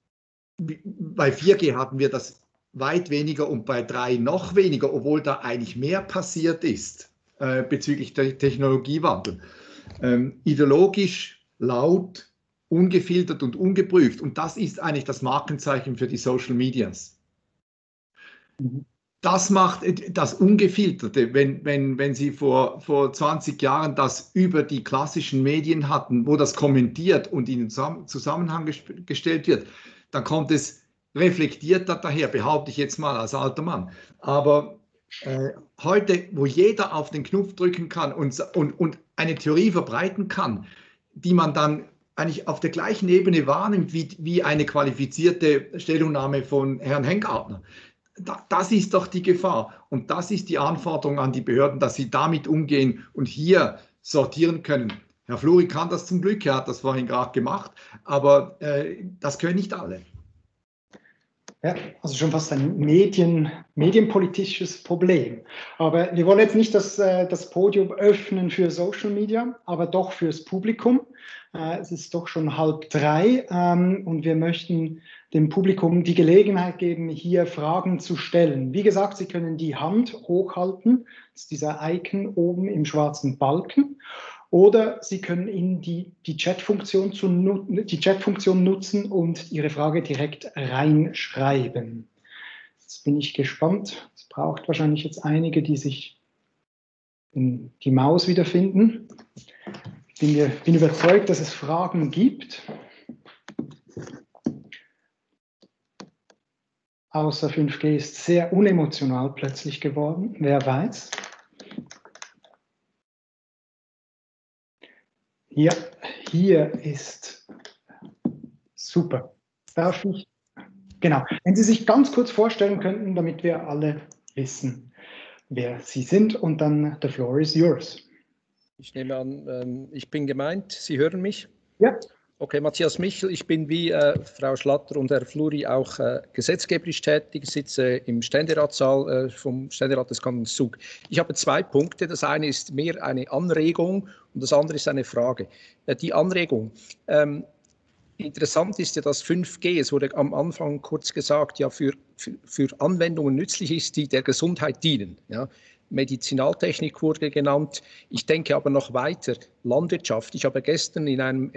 4G hatten wir das weit weniger und bei 3 noch weniger, obwohl da eigentlich mehr passiert ist bezüglich der Technologiewandel. Ideologisch, laut, ungefiltert und ungeprüft. Und das ist eigentlich das Markenzeichen für die Social Medias. Das macht das Ungefilterte, wenn Sie vor 20 Jahren das über die klassischen Medien hatten, wo das kommentiert und in den Zusammenhang gestellt wird, dann kommt es reflektiert daher, behaupte ich jetzt mal als alter Mann. Aber heute, wo jeder auf den Knopf drücken kann und eine Theorie verbreiten kann, die man dann eigentlich auf der gleichen Ebene wahrnimmt wie eine qualifizierte Stellungnahme von Herrn Hengartner. Das ist doch die Gefahr und das ist die Anforderung an die Behörden, dass sie damit umgehen und hier sortieren können. Herr Fluri kann das zum Glück, er hat das vorhin gerade gemacht, aber das können nicht alle. Ja, also schon fast ein medienpolitisches Problem. Aber wir wollen jetzt nicht das Podium öffnen für Social Media, aber doch fürs Publikum. Es ist doch schon 2:30 und wir möchten dem Publikum die Gelegenheit geben, hier Fragen zu stellen. Wie gesagt, Sie können die Hand hochhalten, das ist dieser Icon oben im schwarzen Balken, oder Sie können die Chatfunktion nutzen und Ihre Frage direkt reinschreiben. Jetzt bin ich gespannt. Es braucht wahrscheinlich jetzt einige, die sich in die Maus wiederfinden. Ich bin überzeugt, dass es Fragen gibt. Außer 5G ist sehr unemotional plötzlich geworden. Wer weiß? Hier ist super. Darf ich? Genau. Wenn Sie sich ganz kurz vorstellen könnten, damit wir alle wissen, wer Sie sind, und dann the floor is yours. Ich nehme an, ich bin gemeint. Sie hören mich? Ja. Okay, Matthias Michel, ich bin wie Frau Schlatter und Herr Fluri auch gesetzgeberisch tätig. Ich sitze im Ständeratssaal vom Ständerat des Kantons Zug. Ich habe 2 Punkte. Das eine ist mehr eine Anregung und das andere ist eine Frage. Die Anregung. Interessant ist ja, dass 5G, es wurde am Anfang kurz gesagt, ja für Anwendungen nützlich ist, die der Gesundheit dienen. Ja. Medizinaltechnik wurde genannt. Ich denke aber noch weiter, Landwirtschaft. Ich habe gestern in einem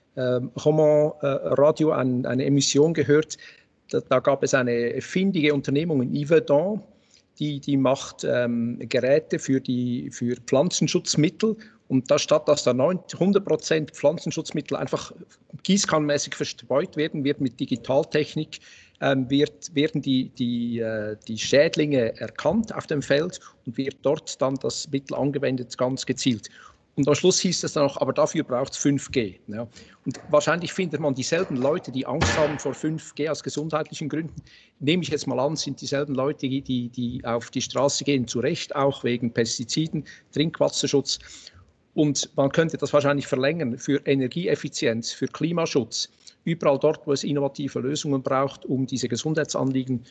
Radio eine Emission gehört. Da gab es eine findige Unternehmung in Yverdon, die macht Geräte für Pflanzenschutzmittel. Und da statt dass da 100% Pflanzenschutzmittel einfach gießkannenmäßig verstreut werden, wird mit Digitaltechnik werden die Schädlinge erkannt auf dem Feld und wird dort dann das Mittel angewendet, ganz gezielt. Und am Schluss hieß es dann auch, aber dafür braucht es 5G. Ja. Und wahrscheinlich findet man dieselben Leute, die Angst haben vor 5G aus gesundheitlichen Gründen, nehme ich jetzt mal an, sind dieselben Leute, die auf die Straße gehen, zu Recht auch wegen Pestiziden, Trinkwasserschutz. Und man könnte das wahrscheinlich verlängern für Energieeffizienz, für Klimaschutz, überall dort, wo es innovative Lösungen braucht, um diese Gesundheitsanliegen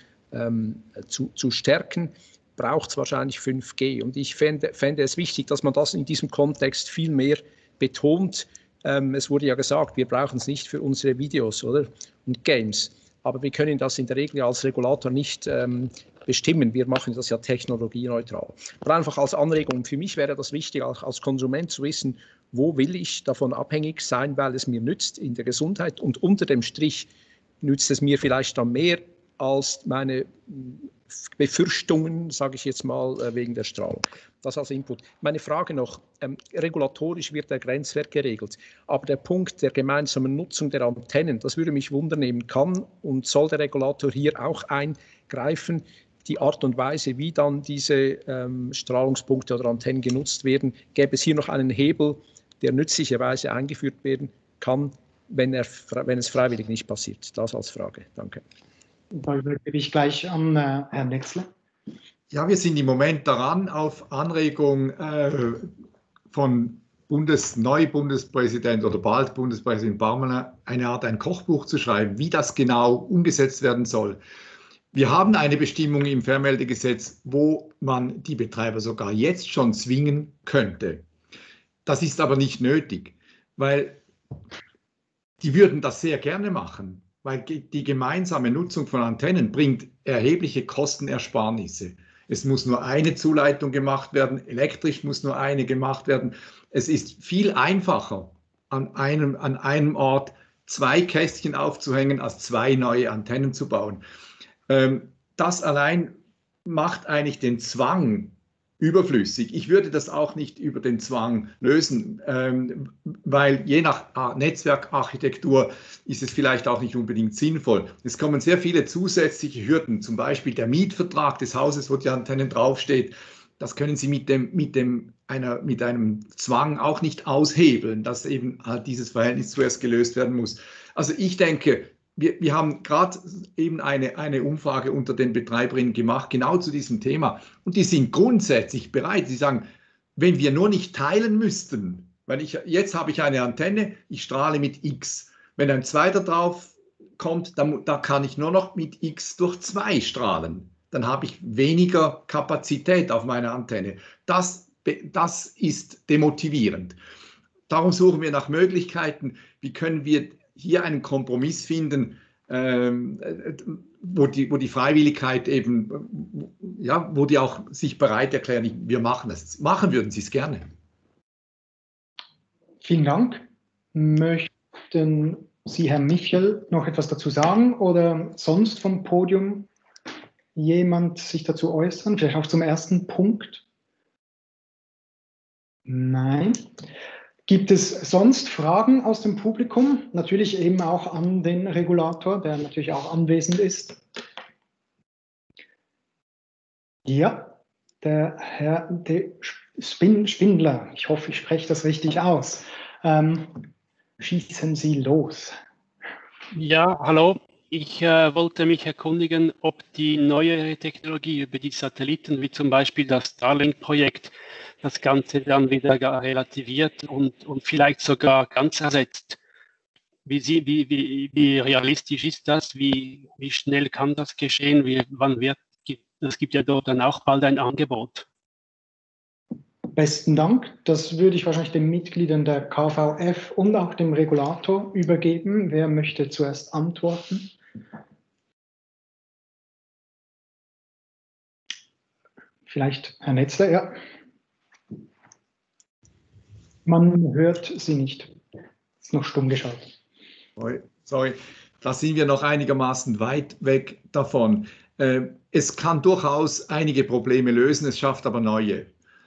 zu stärken, braucht es wahrscheinlich 5G. Und ich fände es wichtig, dass man das in diesem Kontext viel mehr betont. Es wurde ja gesagt, wir brauchen es nicht für unsere Videos, oder? Und Games. Aber wir können das in der Regel als Regulator nicht bestimmen. Wir machen das ja technologieneutral. Aber einfach als Anregung. Für mich wäre das wichtig, auch als Konsument zu wissen, wo will ich davon abhängig sein, weil es mir nützt in der Gesundheit. Und unter dem Strich nützt es mir vielleicht dann mehr als meine Befürchtungen, sage ich jetzt mal, wegen der Strahlung. Das als Input. Meine Frage noch, regulatorisch wird der Grenzwert geregelt, aber der Punkt der gemeinsamen Nutzung der Antennen, das würde mich wundernehmen, kann und soll der Regulator hier auch eingreifen, die Art und Weise, wie dann diese Strahlungspunkte oder Antennen genutzt werden, gäbe es hier noch einen Hebel, der nützlicherweise eingeführt werden kann, wenn es freiwillig nicht passiert. Das als Frage. Danke. Da gebe ich gleich an Herrn Netzler. Ja, wir sind im Moment daran, auf Anregung von Neubundespräsident oder bald Bundespräsident Baumann ein Kochbuch zu schreiben, wie das genau umgesetzt werden soll. Wir haben eine Bestimmung im Fernmeldegesetz, wo man die Betreiber sogar jetzt schon zwingen könnte. Das ist aber nicht nötig, weil die würden das sehr gerne machen, weil die gemeinsame Nutzung von Antennen bringt erhebliche Kostenersparnisse. Es muss nur eine Zuleitung gemacht werden, elektrisch muss nur eine gemacht werden. Es ist viel einfacher, an einem Ort 2 Kästchen aufzuhängen, als 2 neue Antennen zu bauen. Das allein macht eigentlich den Zwang überflüssig. Ich würde das auch nicht über den Zwang lösen, weil je nach Netzwerkarchitektur ist es vielleicht auch nicht unbedingt sinnvoll. Es kommen sehr viele zusätzliche Hürden, zum Beispiel der Mietvertrag des Hauses, wo die Antennen draufsteht. Das können Sie mit einem Zwang auch nicht aushebeln, dass eben halt dieses Verhältnis zuerst gelöst werden muss. Also ich denke, wir haben gerade eben eine Umfrage unter den Betreiberinnen gemacht, genau zu diesem Thema. Und die sind grundsätzlich bereit. Sie sagen, wenn wir nur nicht teilen müssten, weil jetzt habe ich eine Antenne, ich strahle mit X. Wenn ein zweiter drauf kommt, da kann ich nur noch mit X durch 2 strahlen. Dann habe ich weniger Kapazität auf meiner Antenne. Das ist demotivierend. Darum suchen wir nach Möglichkeiten, wie können wir hier einen Kompromiss finden, wo die Freiwilligkeit eben, ja, wo die auch sich bereit erklären, wir machen es. Machen würden sie es gerne. Vielen Dank. Möchten Sie, Herr Michel, noch etwas dazu sagen oder sonst vom Podium jemand sich dazu äußern? Vielleicht auch zum ersten Punkt? Nein. Gibt es sonst Fragen aus dem Publikum? Natürlich eben auch an den Regulator, der natürlich auch anwesend ist. Ja, der Herr De Spindler, ich hoffe, ich spreche das richtig aus. Schießen Sie los. Ja, hallo. Ich wollte mich erkundigen, ob die neuere Technologie über die Satelliten, wie zum Beispiel das Starlink-Projekt, das Ganze dann wieder relativiert und vielleicht sogar ganz ersetzt. Wie realistisch ist das? Wie schnell kann das geschehen? Es gibt ja dort dann auch bald ein Angebot. Besten Dank. Das würde ich wahrscheinlich den Mitgliedern der KVF und auch dem Regulator übergeben. Wer möchte zuerst antworten? Vielleicht Herr Netzler, ja. Man hört Sie nicht. Ist noch stumm geschaltet. Sorry, da sind wir noch einigermaßen weit weg davon. Es kann durchaus einige Probleme lösen, es schafft aber neue.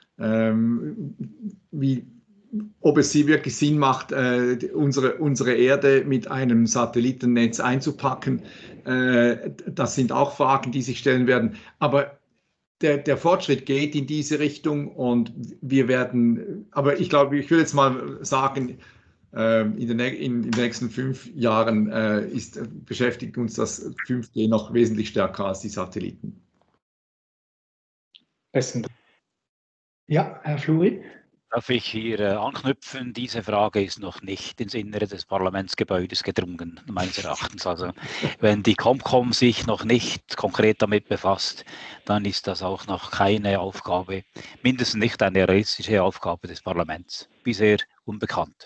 Ob es wirklich Sinn macht, unsere Erde mit einem Satellitennetz einzupacken, das sind auch Fragen, die sich stellen werden. Aber der Fortschritt geht in diese Richtung und wir werden, aber ich glaube, ich will jetzt mal sagen, in den nächsten 5 Jahren beschäftigt uns das 5G noch wesentlich stärker als die Satelliten. Besten Dank. Ja, Herr Fluri. Darf ich hier anknüpfen? Diese Frage ist noch nicht ins Innere des Parlamentsgebäudes gedrungen, meines Erachtens. Also wenn die Comcom sich noch nicht konkret damit befasst, dann ist das auch noch keine Aufgabe, mindestens nicht eine realistische Aufgabe des Parlaments. Bisher unbekannt.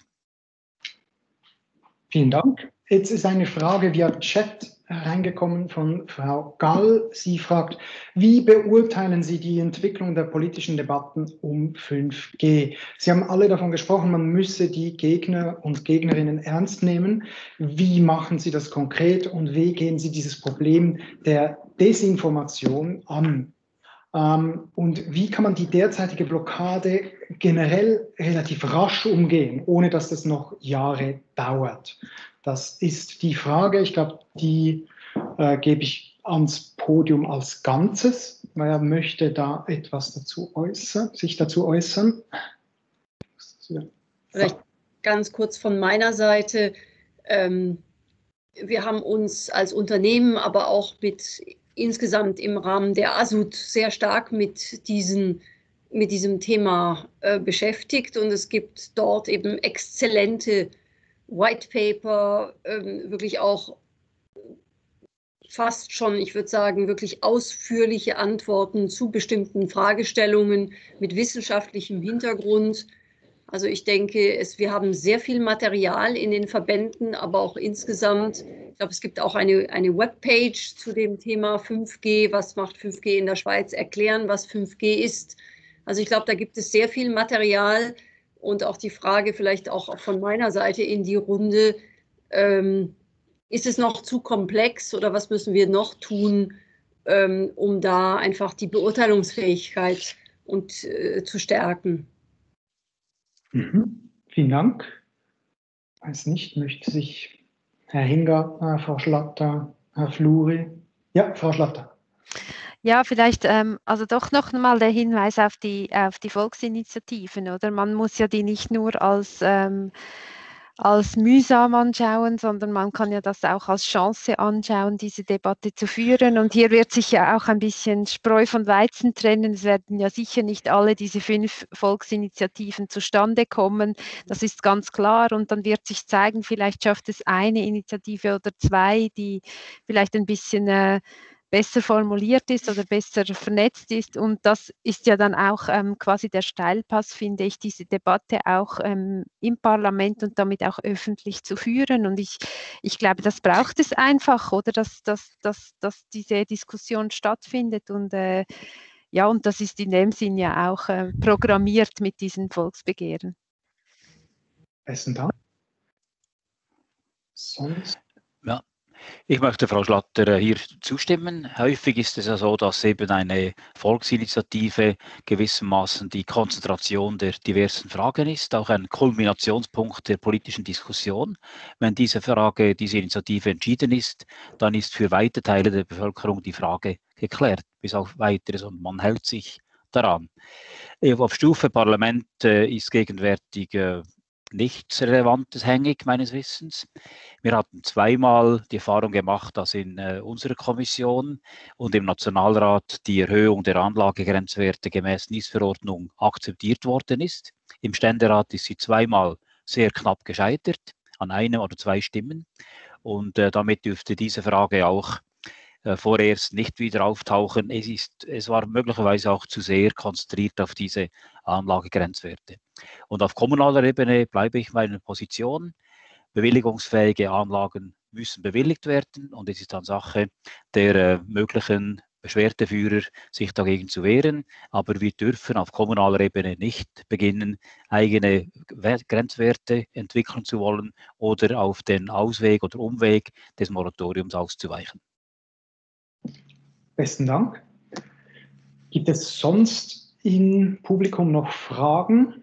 Vielen Dank. Jetzt ist eine Frage via Chat reingekommen von Frau Gall. Sie fragt, wie beurteilen Sie die Entwicklung der politischen Debatten um 5G? Sie haben alle davon gesprochen, man müsse die Gegner und Gegnerinnen ernst nehmen. Wie machen Sie das konkret und wie gehen Sie dieses Problem der Desinformation an? Und wie kann man die derzeitige Blockade generell relativ rasch umgehen, ohne dass das noch Jahre dauert? Das ist die Frage. Ich glaube, die gebe ich ans Podium als Ganzes. Wer möchte da etwas sich dazu äußern? Vielleicht ganz kurz von meiner Seite. Wir haben uns als Unternehmen, aber auch insgesamt im Rahmen der ASUD sehr stark mit diesem Thema beschäftigt, und es gibt dort eben exzellente White Paper, wirklich auch fast schon, ich würde sagen, wirklich ausführliche Antworten zu bestimmten Fragestellungen mit wissenschaftlichem Hintergrund. Also ich denke, wir haben sehr viel Material in den Verbänden, aber auch insgesamt. Ich glaube, es gibt auch eine Webpage zu dem Thema 5G. Was macht 5G in der Schweiz? Erklären, was 5G ist. Also ich glaube, da gibt es sehr viel Material, und auch die Frage vielleicht auch von meiner Seite in die Runde, ist es noch zu komplex oder was müssen wir noch tun, um da einfach die Beurteilungsfähigkeit zu stärken? Vielen Dank. Ich weiß nicht, möchte sich Herr Hinger, Frau Schlatter, Herr Fluri? Ja, Frau Schlatter. Ja, vielleicht also doch noch mal der Hinweis auf die Volksinitiativen, oder? Man muss ja die nicht nur als mühsam anschauen, sondern man kann ja das auch als Chance anschauen, diese Debatte zu führen. Und hier wird sich ja auch ein bisschen Spreu von Weizen trennen. Es werden ja sicher nicht alle diese 5 Volksinitiativen zustande kommen. Das ist ganz klar. Und dann wird sich zeigen, vielleicht schafft es eine Initiative oder 2, die vielleicht ein bisschen besser formuliert ist oder besser vernetzt ist. Und das ist ja dann auch quasi der Steilpass, finde ich, diese Debatte auch im Parlament und damit auch öffentlich zu führen. Und ich glaube, das braucht es einfach, oder dass diese Diskussion stattfindet. Und ja, und das ist in dem Sinn ja auch programmiert mit diesen Volksbegehren. Besten Dank. Sonst? Ja. Ich möchte Frau Schlatter hier zustimmen. Häufig ist es ja so, dass eben eine Volksinitiative gewissermaßen die Konzentration der diversen Fragen ist, auch ein Kulminationspunkt der politischen Diskussion. Wenn diese Initiative entschieden ist, dann ist für weite Teile der Bevölkerung die Frage geklärt, bis auf Weiteres, und man hält sich daran. Auf Stufe Parlament ist gegenwärtig nichts Relevantes hängig, meines Wissens. Wir hatten zweimal die Erfahrung gemacht, dass in unserer Kommission und im Nationalrat die Erhöhung der Anlagegrenzwerte gemäß NIS-Verordnung akzeptiert worden ist. Im Ständerat ist sie zweimal sehr knapp gescheitert, an 1 oder 2 Stimmen. Und damit dürfte diese Frage auch vorerst nicht wieder auftauchen. Es war möglicherweise auch zu sehr konzentriert auf diese Anlagegrenzwerte. Und auf kommunaler Ebene bleibe ich meiner Position. Bewilligungsfähige Anlagen müssen bewilligt werden, und es ist dann Sache der möglichen Beschwerdeführer, sich dagegen zu wehren. Aber wir dürfen auf kommunaler Ebene nicht beginnen, eigene Grenzwerte entwickeln zu wollen oder auf den Ausweg oder Umweg des Moratoriums auszuweichen. Besten Dank. Gibt es sonst im Publikum noch Fragen?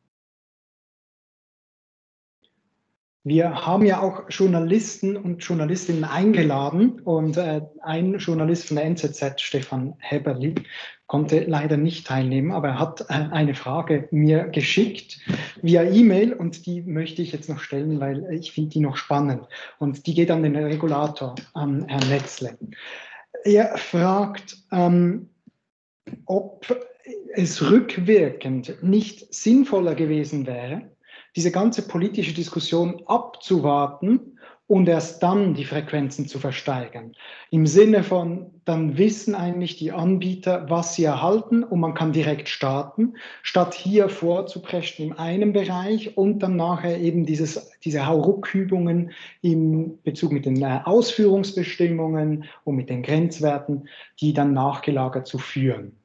Wir haben ja auch Journalisten und Journalistinnen eingeladen, und ein Journalist von der NZZ, Stefan Heberli, konnte leider nicht teilnehmen, aber er hat eine Frage mir geschickt via E-Mail, und die möchte ich jetzt noch stellen, weil ich finde die noch spannend, und die geht an den Regulator, an Herrn Netzle. Er fragt, ob es rückwirkend nicht sinnvoller gewesen wäre, diese ganze politische Diskussion abzuwarten und erst dann die Frequenzen zu versteigern. Im Sinne von, dann wissen eigentlich die Anbieter, was sie erhalten und man kann direkt starten, statt hier vorzupreschen in einem Bereich und dann nachher eben diese Hauruck-Übungen im Bezug mit den Ausführungsbestimmungen und mit den Grenzwerten, die dann nachgelagert zu führen.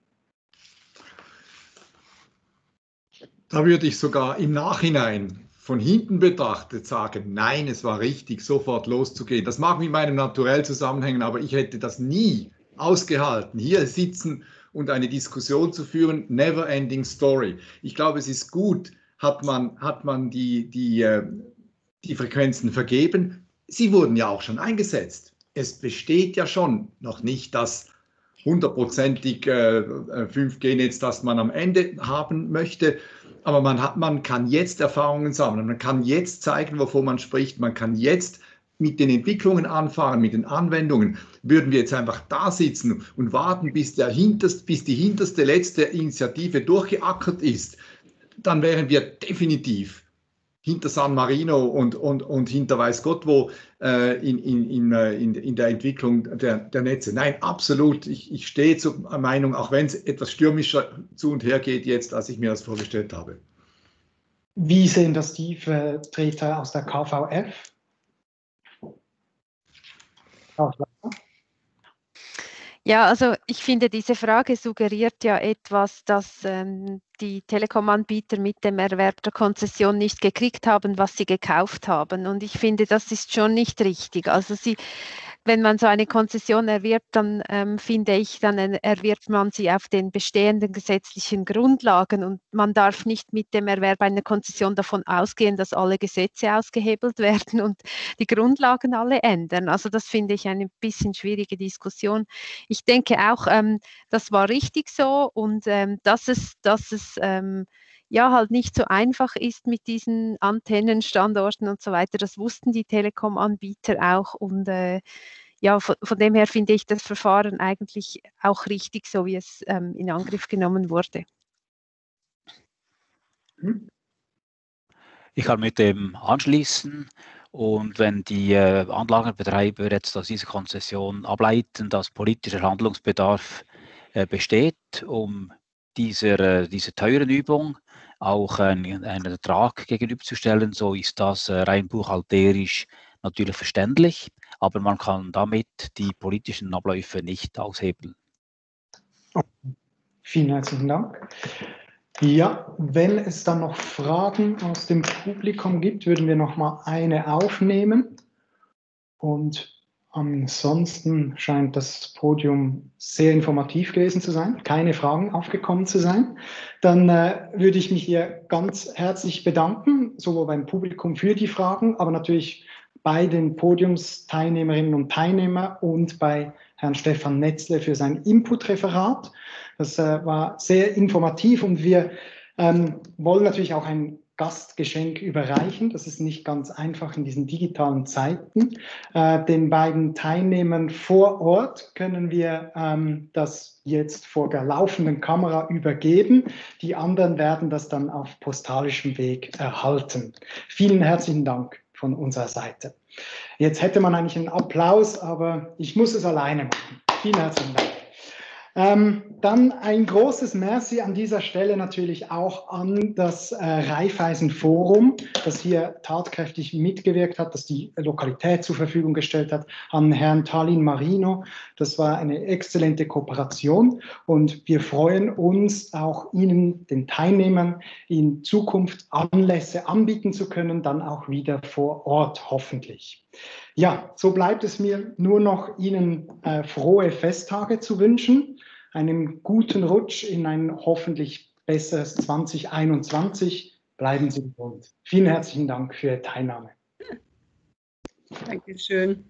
Da würde ich sogar im Nachhinein von hinten betrachtet sagen, nein, es war richtig, sofort loszugehen. Das mag mit meinem Naturell zusammenhängen, aber ich hätte das nie ausgehalten, hier sitzen und eine Diskussion zu führen, never ending story. Ich glaube, es ist gut, hat man die Frequenzen vergeben. Sie wurden ja auch schon eingesetzt. Es besteht ja schon noch nicht das hundertprozentig 5G-Netz, das man am Ende haben möchte. Aber man kann jetzt Erfahrungen sammeln, man kann jetzt zeigen, wovon man spricht, man kann jetzt mit den Entwicklungen anfangen, mit den Anwendungen. Würden wir jetzt einfach da sitzen und warten, bis die hinterste, letzte Initiative durchgeackert ist, dann wären wir definitiv hinter San Marino und hinter weiß Gott wo in der Entwicklung der Netze. Nein, absolut. Ich stehe zur Meinung, auch wenn es etwas stürmischer zu und her geht jetzt, als ich mir das vorgestellt habe. Wie sehen das die Vertreter aus der KVF? Ja, also ich finde, diese Frage suggeriert ja etwas, dass die Telekom-Anbieter mit dem Erwerb der Konzession nicht gekriegt haben, was sie gekauft haben. Und ich finde, das ist schon nicht richtig. Also wenn man so eine Konzession erwirbt, dann finde ich, dann erwirbt man sie auf den bestehenden gesetzlichen Grundlagen und man darf nicht mit dem Erwerb einer Konzession davon ausgehen, dass alle Gesetze ausgehebelt werden und die Grundlagen alle ändern. Also das finde ich eine bisschen schwierige Diskussion. Ich denke auch, das war richtig so und dass es ja halt nicht so einfach ist mit diesen Antennenstandorten und so weiter. Das wussten die Telekom-Anbieter auch und ja, von dem her finde ich das Verfahren eigentlich auch richtig, so wie es in Angriff genommen wurde. Ich kann mit dem anschließen. Und wenn die Anlagenbetreiber jetzt aus dieser Konzession ableiten, dass politischer Handlungsbedarf besteht, um dieser teuren Übung auch einen Ertrag gegenüberzustellen, so ist das rein buchhalterisch natürlich verständlich, aber man kann damit die politischen Abläufe nicht aushebeln. Vielen herzlichen Dank. Ja, wenn es dann noch Fragen aus dem Publikum gibt, würden wir noch mal eine aufnehmen. Und ansonsten scheint das Podium sehr informativ gewesen zu sein, keine Fragen aufgekommen zu sein. Dann würde ich mich hier ganz herzlich bedanken, sowohl beim Publikum für die Fragen, aber natürlich bei den Podiumsteilnehmerinnen und Teilnehmern und bei Herrn Stefan Netzle für sein Inputreferat. Das war sehr informativ und wir wollen natürlich auch ein Gastgeschenk überreichen. Das ist nicht ganz einfach in diesen digitalen Zeiten. Den beiden Teilnehmern vor Ort können wir das jetzt vor der laufenden Kamera übergeben. Die anderen werden das dann auf postalischem Weg erhalten. Vielen herzlichen Dank von unserer Seite. Jetzt hätte man eigentlich einen Applaus, aber ich muss es alleine machen. Vielen herzlichen Dank. Dann ein großes Merci an dieser Stelle natürlich auch an das Raiffeisen Forum, das hier tatkräftig mitgewirkt hat, das die Lokalität zur Verfügung gestellt hat, an Herrn Talin Marino. Das war eine exzellente Kooperation und wir freuen uns auch Ihnen, den Teilnehmern, in Zukunft Anlässe anbieten zu können, dann auch wieder vor Ort hoffentlich. Ja, so bleibt es mir nur noch Ihnen frohe Festtage zu wünschen, einen guten Rutsch in ein hoffentlich besseres 2021. Bleiben Sie gesund. Vielen herzlichen Dank für Ihre Teilnahme. Dankeschön.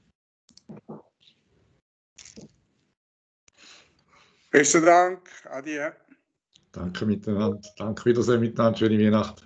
Besten Dank, Adi. Danke miteinander. Danke, Wiedersehen miteinander. Schöne Weihnachten.